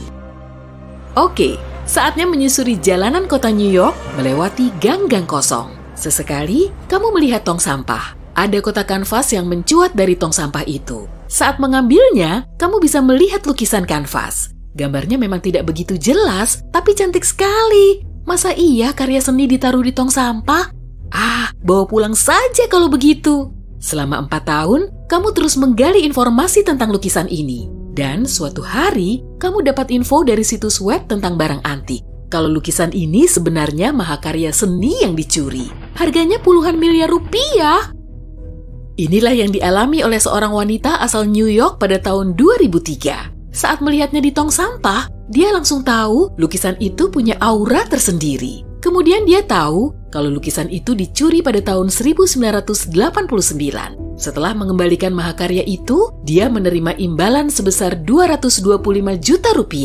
Speaker 2: Oke, saatnya menyusuri jalanan kota New York melewati gang-gang kosong. Sesekali, kamu melihat tong sampah. Ada kotak kanvas yang mencuat dari tong sampah itu. Saat mengambilnya, kamu bisa melihat lukisan kanvas. Gambarnya memang tidak begitu jelas, tapi cantik sekali. Masa iya karya seni ditaruh di tong sampah? Ah, bawa pulang saja kalau begitu. Selama empat tahun, kamu terus menggali informasi tentang lukisan ini. Dan suatu hari, kamu dapat info dari situs web tentang barang antik. Kalau lukisan ini sebenarnya mahakarya seni yang dicuri. Harganya puluhan miliar rupiah. Inilah yang dialami oleh seorang wanita asal New York pada tahun dua ribu tiga. Saat melihatnya di tong sampah, dia langsung tahu lukisan itu punya aura tersendiri. Kemudian dia tahu kalau lukisan itu dicuri pada tahun seribu sembilan ratus delapan puluh sembilan. Setelah mengembalikan mahakarya itu, dia menerima imbalan sebesar dua ratus dua puluh lima juta rupiah.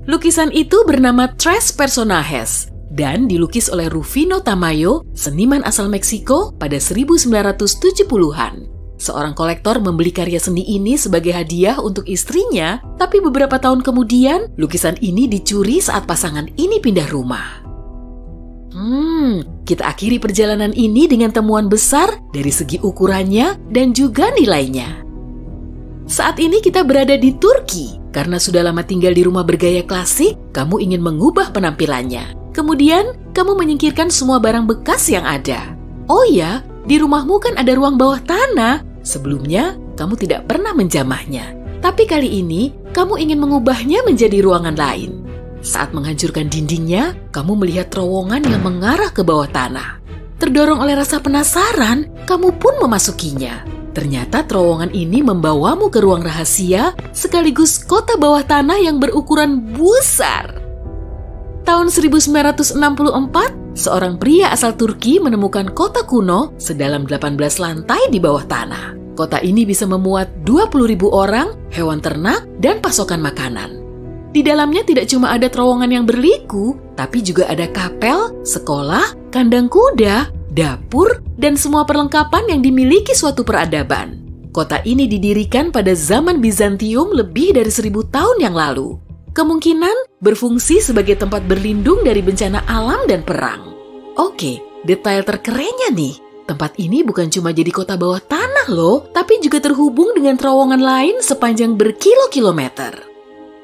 Speaker 2: Lukisan itu bernama Tres Personajes dan dilukis oleh Rufino Tamayo, seniman asal Meksiko pada seribu sembilan ratus tujuh puluhan. Seorang kolektor membeli karya seni ini sebagai hadiah untuk istrinya, tapi beberapa tahun kemudian lukisan ini dicuri saat pasangan ini pindah rumah. Hmm, kita akhiri perjalanan ini dengan temuan besar dari segi ukurannya dan juga nilainya. Saat ini kita berada di Turki. Karena sudah lama tinggal di rumah bergaya klasik, kamu ingin mengubah penampilannya. Kemudian, kamu menyingkirkan semua barang bekas yang ada. Oh ya, di rumahmu kan ada ruang bawah tanah. Sebelumnya, kamu tidak pernah menjamahnya. Tapi kali ini, kamu ingin mengubahnya menjadi ruangan lain. Saat menghancurkan dindingnya, kamu melihat terowongan yang mengarah ke bawah tanah. Terdorong oleh rasa penasaran, kamu pun memasukinya. Ternyata terowongan ini membawamu ke ruang rahasia sekaligus kota bawah tanah yang berukuran besar. Tahun seribu sembilan ratus enam puluh empat, seorang pria asal Turki menemukan kota kuno sedalam delapan belas lantai di bawah tanah. Kota ini bisa memuat dua puluh ribu orang, hewan ternak, dan pasokan makanan. Di dalamnya tidak cuma ada terowongan yang berliku, tapi juga ada kapel, sekolah, kandang kuda, dapur, dan semua perlengkapan yang dimiliki suatu peradaban. Kota ini didirikan pada zaman Bizantium lebih dari seribu tahun yang lalu. Kemungkinan berfungsi sebagai tempat berlindung dari bencana alam dan perang. Oke, detail terkerennya nih. Tempat ini bukan cuma jadi kota bawah tanah loh, tapi juga terhubung dengan terowongan lain sepanjang berkilo-kilometer.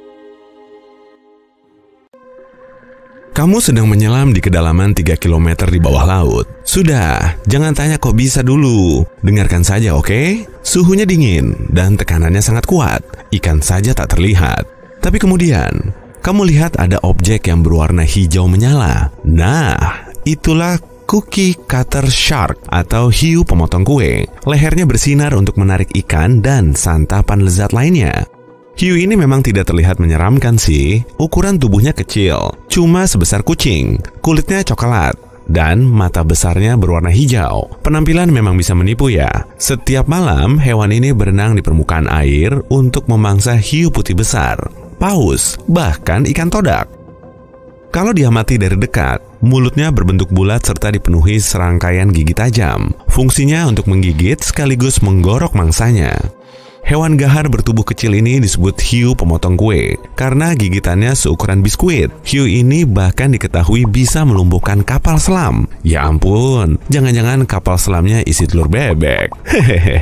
Speaker 1: Kamu sedang menyelam di kedalaman tiga kilometer di bawah laut. Sudah, jangan tanya kok bisa dulu. Dengarkan saja, oke? Suhunya dingin dan tekanannya sangat kuat. Ikan saja tak terlihat. Tapi kemudian, kamu lihat ada objek yang berwarna hijau menyala. Nah, itulah cookie cutter shark atau hiu pemotong kue. Lehernya bersinar untuk menarik ikan dan santapan lezat lainnya. Hiu ini memang tidak terlihat menyeramkan sih. Ukuran tubuhnya kecil, cuma sebesar kucing. Kulitnya coklat, dan mata besarnya berwarna hijau. Penampilan memang bisa menipu ya. Setiap malam, hewan ini berenang di permukaan air untuk memangsa hiu putih besar, paus, bahkan ikan todak. Kalau diamati dari dekat, mulutnya berbentuk bulat serta dipenuhi serangkaian gigi tajam. Fungsinya untuk menggigit sekaligus menggorok mangsanya. Hewan gahar bertubuh kecil ini disebut hiu pemotong kue karena gigitannya seukuran biskuit. Hiu ini bahkan diketahui bisa melumpuhkan kapal selam. Ya ampun, jangan-jangan kapal selamnya isi telur bebek. Hehehe.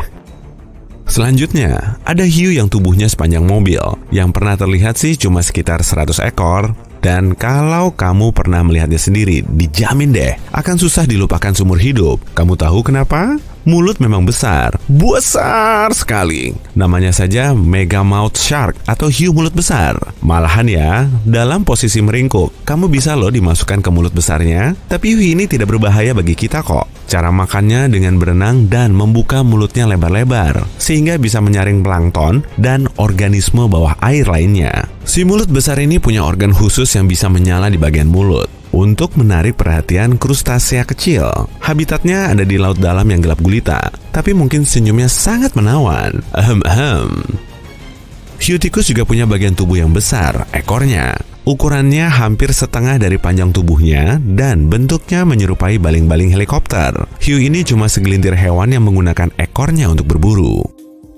Speaker 1: Selanjutnya, ada hiu yang tubuhnya sepanjang mobil. Yang pernah terlihat sih cuma sekitar seratus ekor. Dan kalau kamu pernah melihatnya sendiri, dijamin deh akan susah dilupakan seumur hidup. Kamu tahu kenapa? Mulut memang besar, besar sekali. Namanya saja megamouth shark atau hiu mulut besar. Malahan ya, dalam posisi meringkuk, kamu bisa loh dimasukkan ke mulut besarnya. Tapi hiu ini tidak berbahaya bagi kita kok. Cara makannya dengan berenang dan membuka mulutnya lebar-lebar, sehingga bisa menyaring plankton dan organisme bawah air lainnya. Si mulut besar ini punya organ khusus yang bisa menyala di bagian mulut untuk menarik perhatian krustasea kecil. Habitatnya ada di laut dalam yang gelap gulita, tapi mungkin senyumnya sangat menawan. Ahem-ahem. Hiu tikus juga punya bagian tubuh yang besar, ekornya. Ukurannya hampir setengah dari panjang tubuhnya dan bentuknya menyerupai baling-baling helikopter. Hiu ini cuma segelintir hewan yang menggunakan ekornya untuk berburu.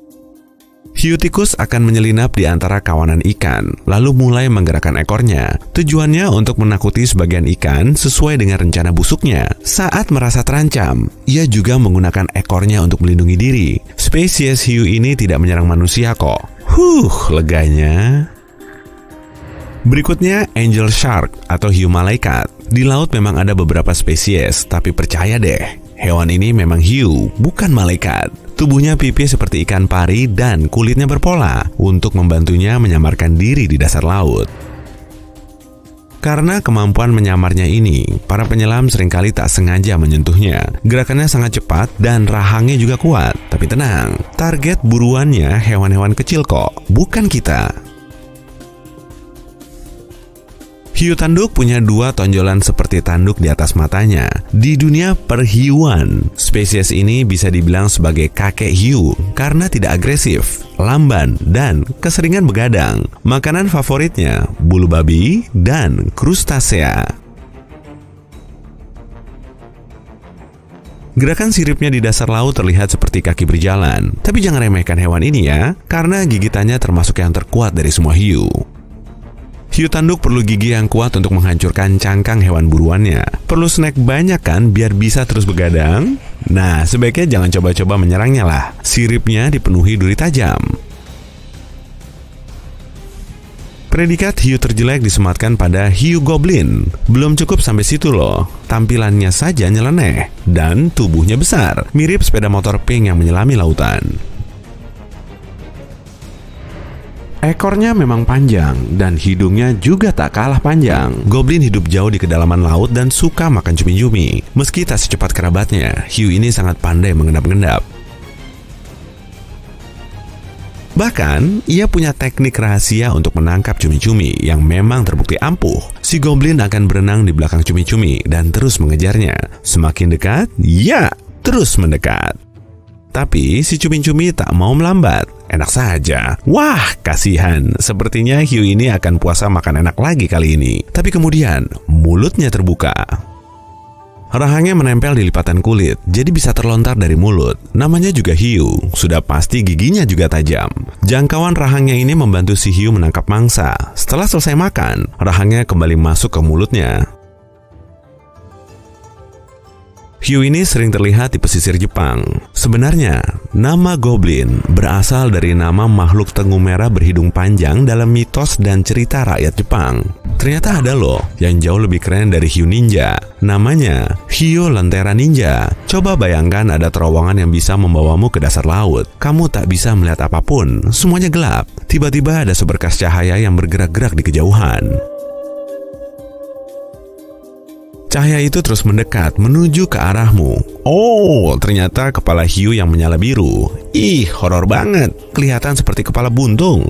Speaker 1: Hiu tikus akan menyelinap di antara kawanan ikan, lalu mulai menggerakkan ekornya. Tujuannya untuk menakuti sebagian ikan sesuai dengan rencana busuknya. Saat merasa terancam, ia juga menggunakan ekornya untuk melindungi diri. Spesies hiu ini tidak menyerang manusia kok. Huh, leganya. Berikutnya, angel shark atau hiu malaikat. Di laut memang ada beberapa spesies, tapi percaya deh, hewan ini memang hiu, bukan malaikat. Tubuhnya pipih seperti ikan pari dan kulitnya berpola untuk membantunya menyamarkan diri di dasar laut. Karena kemampuan menyamarnya ini, para penyelam seringkali tak sengaja menyentuhnya. Gerakannya sangat cepat dan rahangnya juga kuat. Tapi tenang, target buruannya hewan-hewan kecil kok, bukan kita. Hiu tanduk punya dua tonjolan seperti tanduk di atas matanya. Di dunia perhiuan, spesies ini bisa dibilang sebagai kakek hiu karena tidak agresif, lamban, dan keseringan begadang. Makanan favoritnya bulu babi dan krustasea. Gerakan siripnya di dasar laut terlihat seperti kaki berjalan. Tapi jangan remehkan hewan ini ya, karena gigitannya termasuk yang terkuat dari semua hiu. Hiu tanduk perlu gigi yang kuat untuk menghancurkan cangkang hewan buruannya. Perlu snack banyak kan biar bisa terus begadang? Nah, sebaiknya jangan coba-coba menyerangnya lah. Siripnya dipenuhi duri tajam. Predikat hiu terjelek disematkan pada hiu goblin. Belum cukup sampai situ loh. Tampilannya saja nyeleneh dan tubuhnya besar, mirip sepeda motor pink yang menyelami lautan. Ekornya memang panjang dan hidungnya juga tak kalah panjang. Goblin hidup jauh di kedalaman laut dan suka makan cumi-cumi. Meski tak secepat kerabatnya, hiu ini sangat pandai mengendap-endap. Bahkan, ia punya teknik rahasia untuk menangkap cumi-cumi yang memang terbukti ampuh. Si goblin akan berenang di belakang cumi-cumi dan terus mengejarnya. Semakin dekat, ya, terus mendekat. Tapi si cumi-cumi tak mau melambat. Enak saja. Wah, kasihan. Sepertinya hiu ini akan puasa makan enak lagi kali ini. Tapi kemudian, mulutnya terbuka. Rahangnya menempel di lipatan kulit, jadi bisa terlontar dari mulut. Namanya juga hiu, sudah pasti giginya juga tajam. Jangkauan rahangnya ini membantu si hiu menangkap mangsa. Setelah selesai makan, rahangnya kembali masuk ke mulutnya. Hiu ini sering terlihat di pesisir Jepang. Sebenarnya, nama goblin berasal dari nama makhluk tengu merah berhidung panjang dalam mitos dan cerita rakyat Jepang. Ternyata ada loh yang jauh lebih keren dari hiu ninja. Namanya hiu lentera ninja. Coba bayangkan ada terowongan yang bisa membawamu ke dasar laut. Kamu tak bisa melihat apapun, semuanya gelap. Tiba-tiba ada seberkas cahaya yang bergerak-gerak di kejauhan. Cahaya itu terus mendekat menuju ke arahmu. Oh, ternyata kepala hiu yang menyala biru. Ih, horor banget. Kelihatan seperti kepala buntung.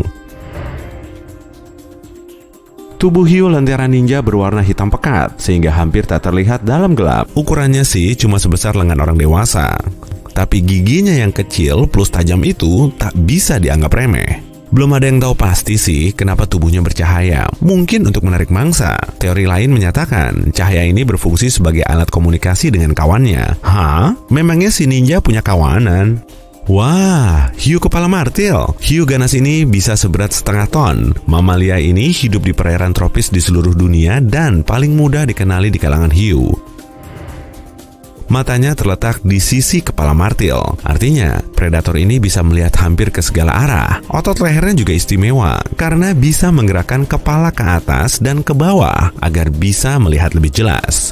Speaker 1: Tubuh hiu lentera ninja berwarna hitam pekat, sehingga hampir tak terlihat dalam gelap. Ukurannya sih cuma sebesar lengan orang dewasa. Tapi giginya yang kecil plus tajam itu tak bisa dianggap remeh. Belum ada yang tahu pasti sih kenapa tubuhnya bercahaya. Mungkin untuk menarik mangsa. Teori lain menyatakan cahaya ini berfungsi sebagai alat komunikasi dengan kawannya. Hah? Memangnya si ninja punya kawanan? Wah, hiu kepala martil. Hiu ganas ini bisa seberat setengah ton. Mamalia ini hidup di perairan tropis di seluruh dunia dan paling mudah dikenali di kalangan hiu. Matanya terletak di sisi kepala martil. Artinya, predator ini bisa melihat hampir ke segala arah. Otot lehernya juga istimewa karena bisa menggerakkan kepala ke atas dan ke bawah agar bisa melihat lebih jelas.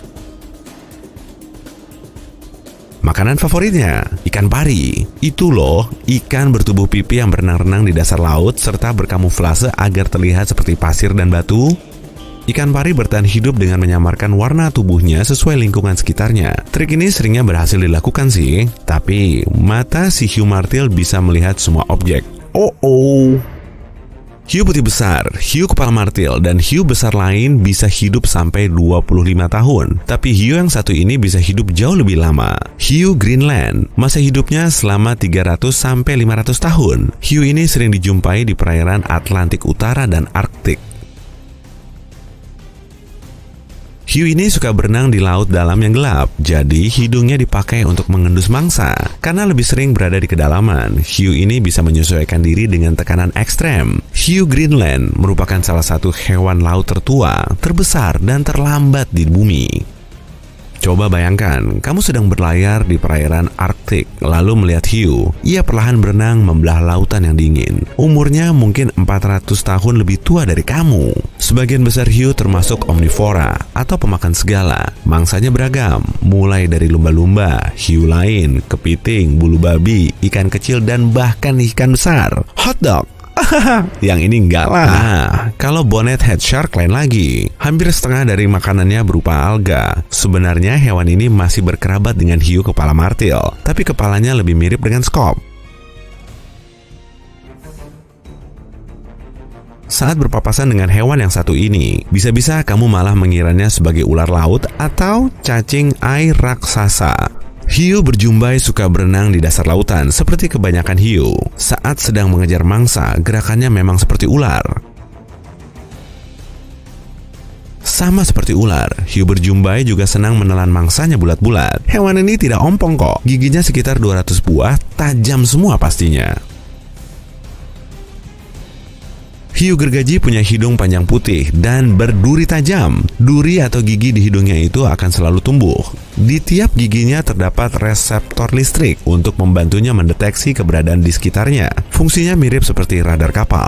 Speaker 1: Makanan favoritnya, ikan pari. Itu loh, ikan bertubuh pipi yang berenang-renang di dasar laut serta berkamuflase agar terlihat seperti pasir dan batu. Ikan pari bertahan hidup dengan menyamarkan warna tubuhnya sesuai lingkungan sekitarnya. Trik ini seringnya berhasil dilakukan sih, tapi mata si hiu martil bisa melihat semua objek. Oh oh. Hiu putih besar, hiu kepala martil, dan hiu besar lain bisa hidup sampai dua puluh lima tahun. Tapi hiu yang satu ini bisa hidup jauh lebih lama. Hiu Greenland, masa hidupnya selama tiga ratus sampai lima ratus tahun. Hiu ini sering dijumpai di perairan Atlantik Utara dan Arktik. Hiu ini suka berenang di laut dalam yang gelap, jadi hidungnya dipakai untuk mengendus mangsa. Karena lebih sering berada di kedalaman, hiu ini bisa menyesuaikan diri dengan tekanan ekstrem. Hiu Greenland merupakan salah satu hewan laut tertua, terbesar, dan terlambat di bumi. Coba bayangkan, kamu sedang berlayar di perairan Arktik, lalu melihat hiu. Ia perlahan berenang membelah lautan yang dingin. Umurnya mungkin empat ratus tahun lebih tua dari kamu. Sebagian besar hiu termasuk omnivora atau pemakan segala. Mangsanya beragam, mulai dari lumba-lumba, hiu lain, kepiting, bulu babi, ikan kecil, dan bahkan ikan besar. Hotdog. Yang ini enggak lah. Nah, kalau bonnet head shark lain lagi. Hampir setengah dari makanannya berupa alga. Sebenarnya hewan ini masih berkerabat dengan hiu kepala martil, tapi kepalanya lebih mirip dengan skop. saat berpapasan dengan hewan yang satu ini, bisa-bisa kamu malah mengiranya sebagai ular laut atau cacing air raksasa. Hiu berjumbai suka berenang di dasar lautan seperti kebanyakan hiu. Saat sedang mengejar mangsa, gerakannya memang seperti ular. Sama seperti ular, hiu berjumbai juga senang menelan mangsanya bulat-bulat. Hewan ini tidak ompong kok, giginya sekitar dua ratus buah, tajam semua pastinya. Hiu gergaji punya hidung panjang putih dan berduri tajam. Duri atau gigi di hidungnya itu akan selalu tumbuh. Di tiap giginya terdapat reseptor listrik untuk membantunya mendeteksi keberadaan di sekitarnya. Fungsinya mirip seperti radar kapal.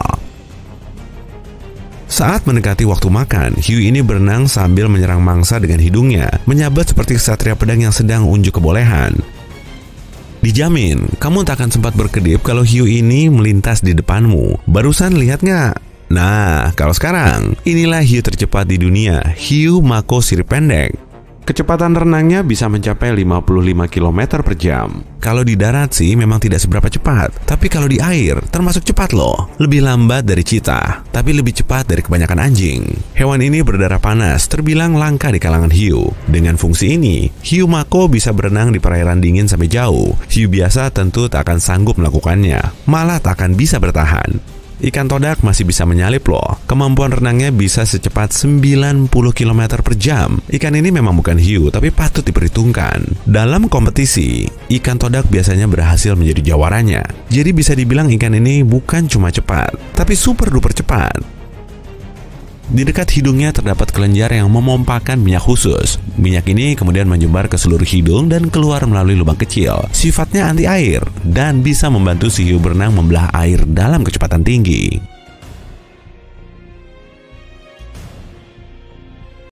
Speaker 1: Saat mendekati waktu makan, hiu ini berenang sambil menyerang mangsa dengan hidungnya, menyabat seperti ksatria pedang yang sedang unjuk kebolehan. Dijamin, kamu tak akan sempat berkedip kalau hiu ini melintas di depanmu. Barusan lihat nggak? Nah, kalau sekarang, inilah hiu tercepat di dunia, hiu mako sirip pendek. Kecepatan renangnya bisa mencapai lima puluh lima kilometer per jam. Kalau di darat sih memang tidak seberapa cepat, tapi kalau di air termasuk cepat loh. Lebih lambat dari cheetah, tapi lebih cepat dari kebanyakan anjing. Hewan ini berdarah panas, terbilang langka di kalangan hiu. Dengan fungsi ini, hiu mako bisa berenang di perairan dingin sampai jauh. Hiu biasa tentu tak akan sanggup melakukannya, malah tak akan bisa bertahan. Ikan todak masih bisa menyalip loh. Kemampuan renangnya bisa secepat sembilan puluh kilometer per jam. Ikan ini memang bukan hiu, tapi patut diperhitungkan. Dalam kompetisi, ikan todak biasanya berhasil menjadi jawaranya. Jadi bisa dibilang ikan ini bukan cuma cepat, tapi super duper cepat. Di dekat hidungnya terdapat kelenjar yang memompakan minyak khusus. Minyak ini kemudian menyebar ke seluruh hidung dan keluar melalui lubang kecil. Sifatnya anti air dan bisa membantu si hiu berenang membelah air dalam kecepatan tinggi.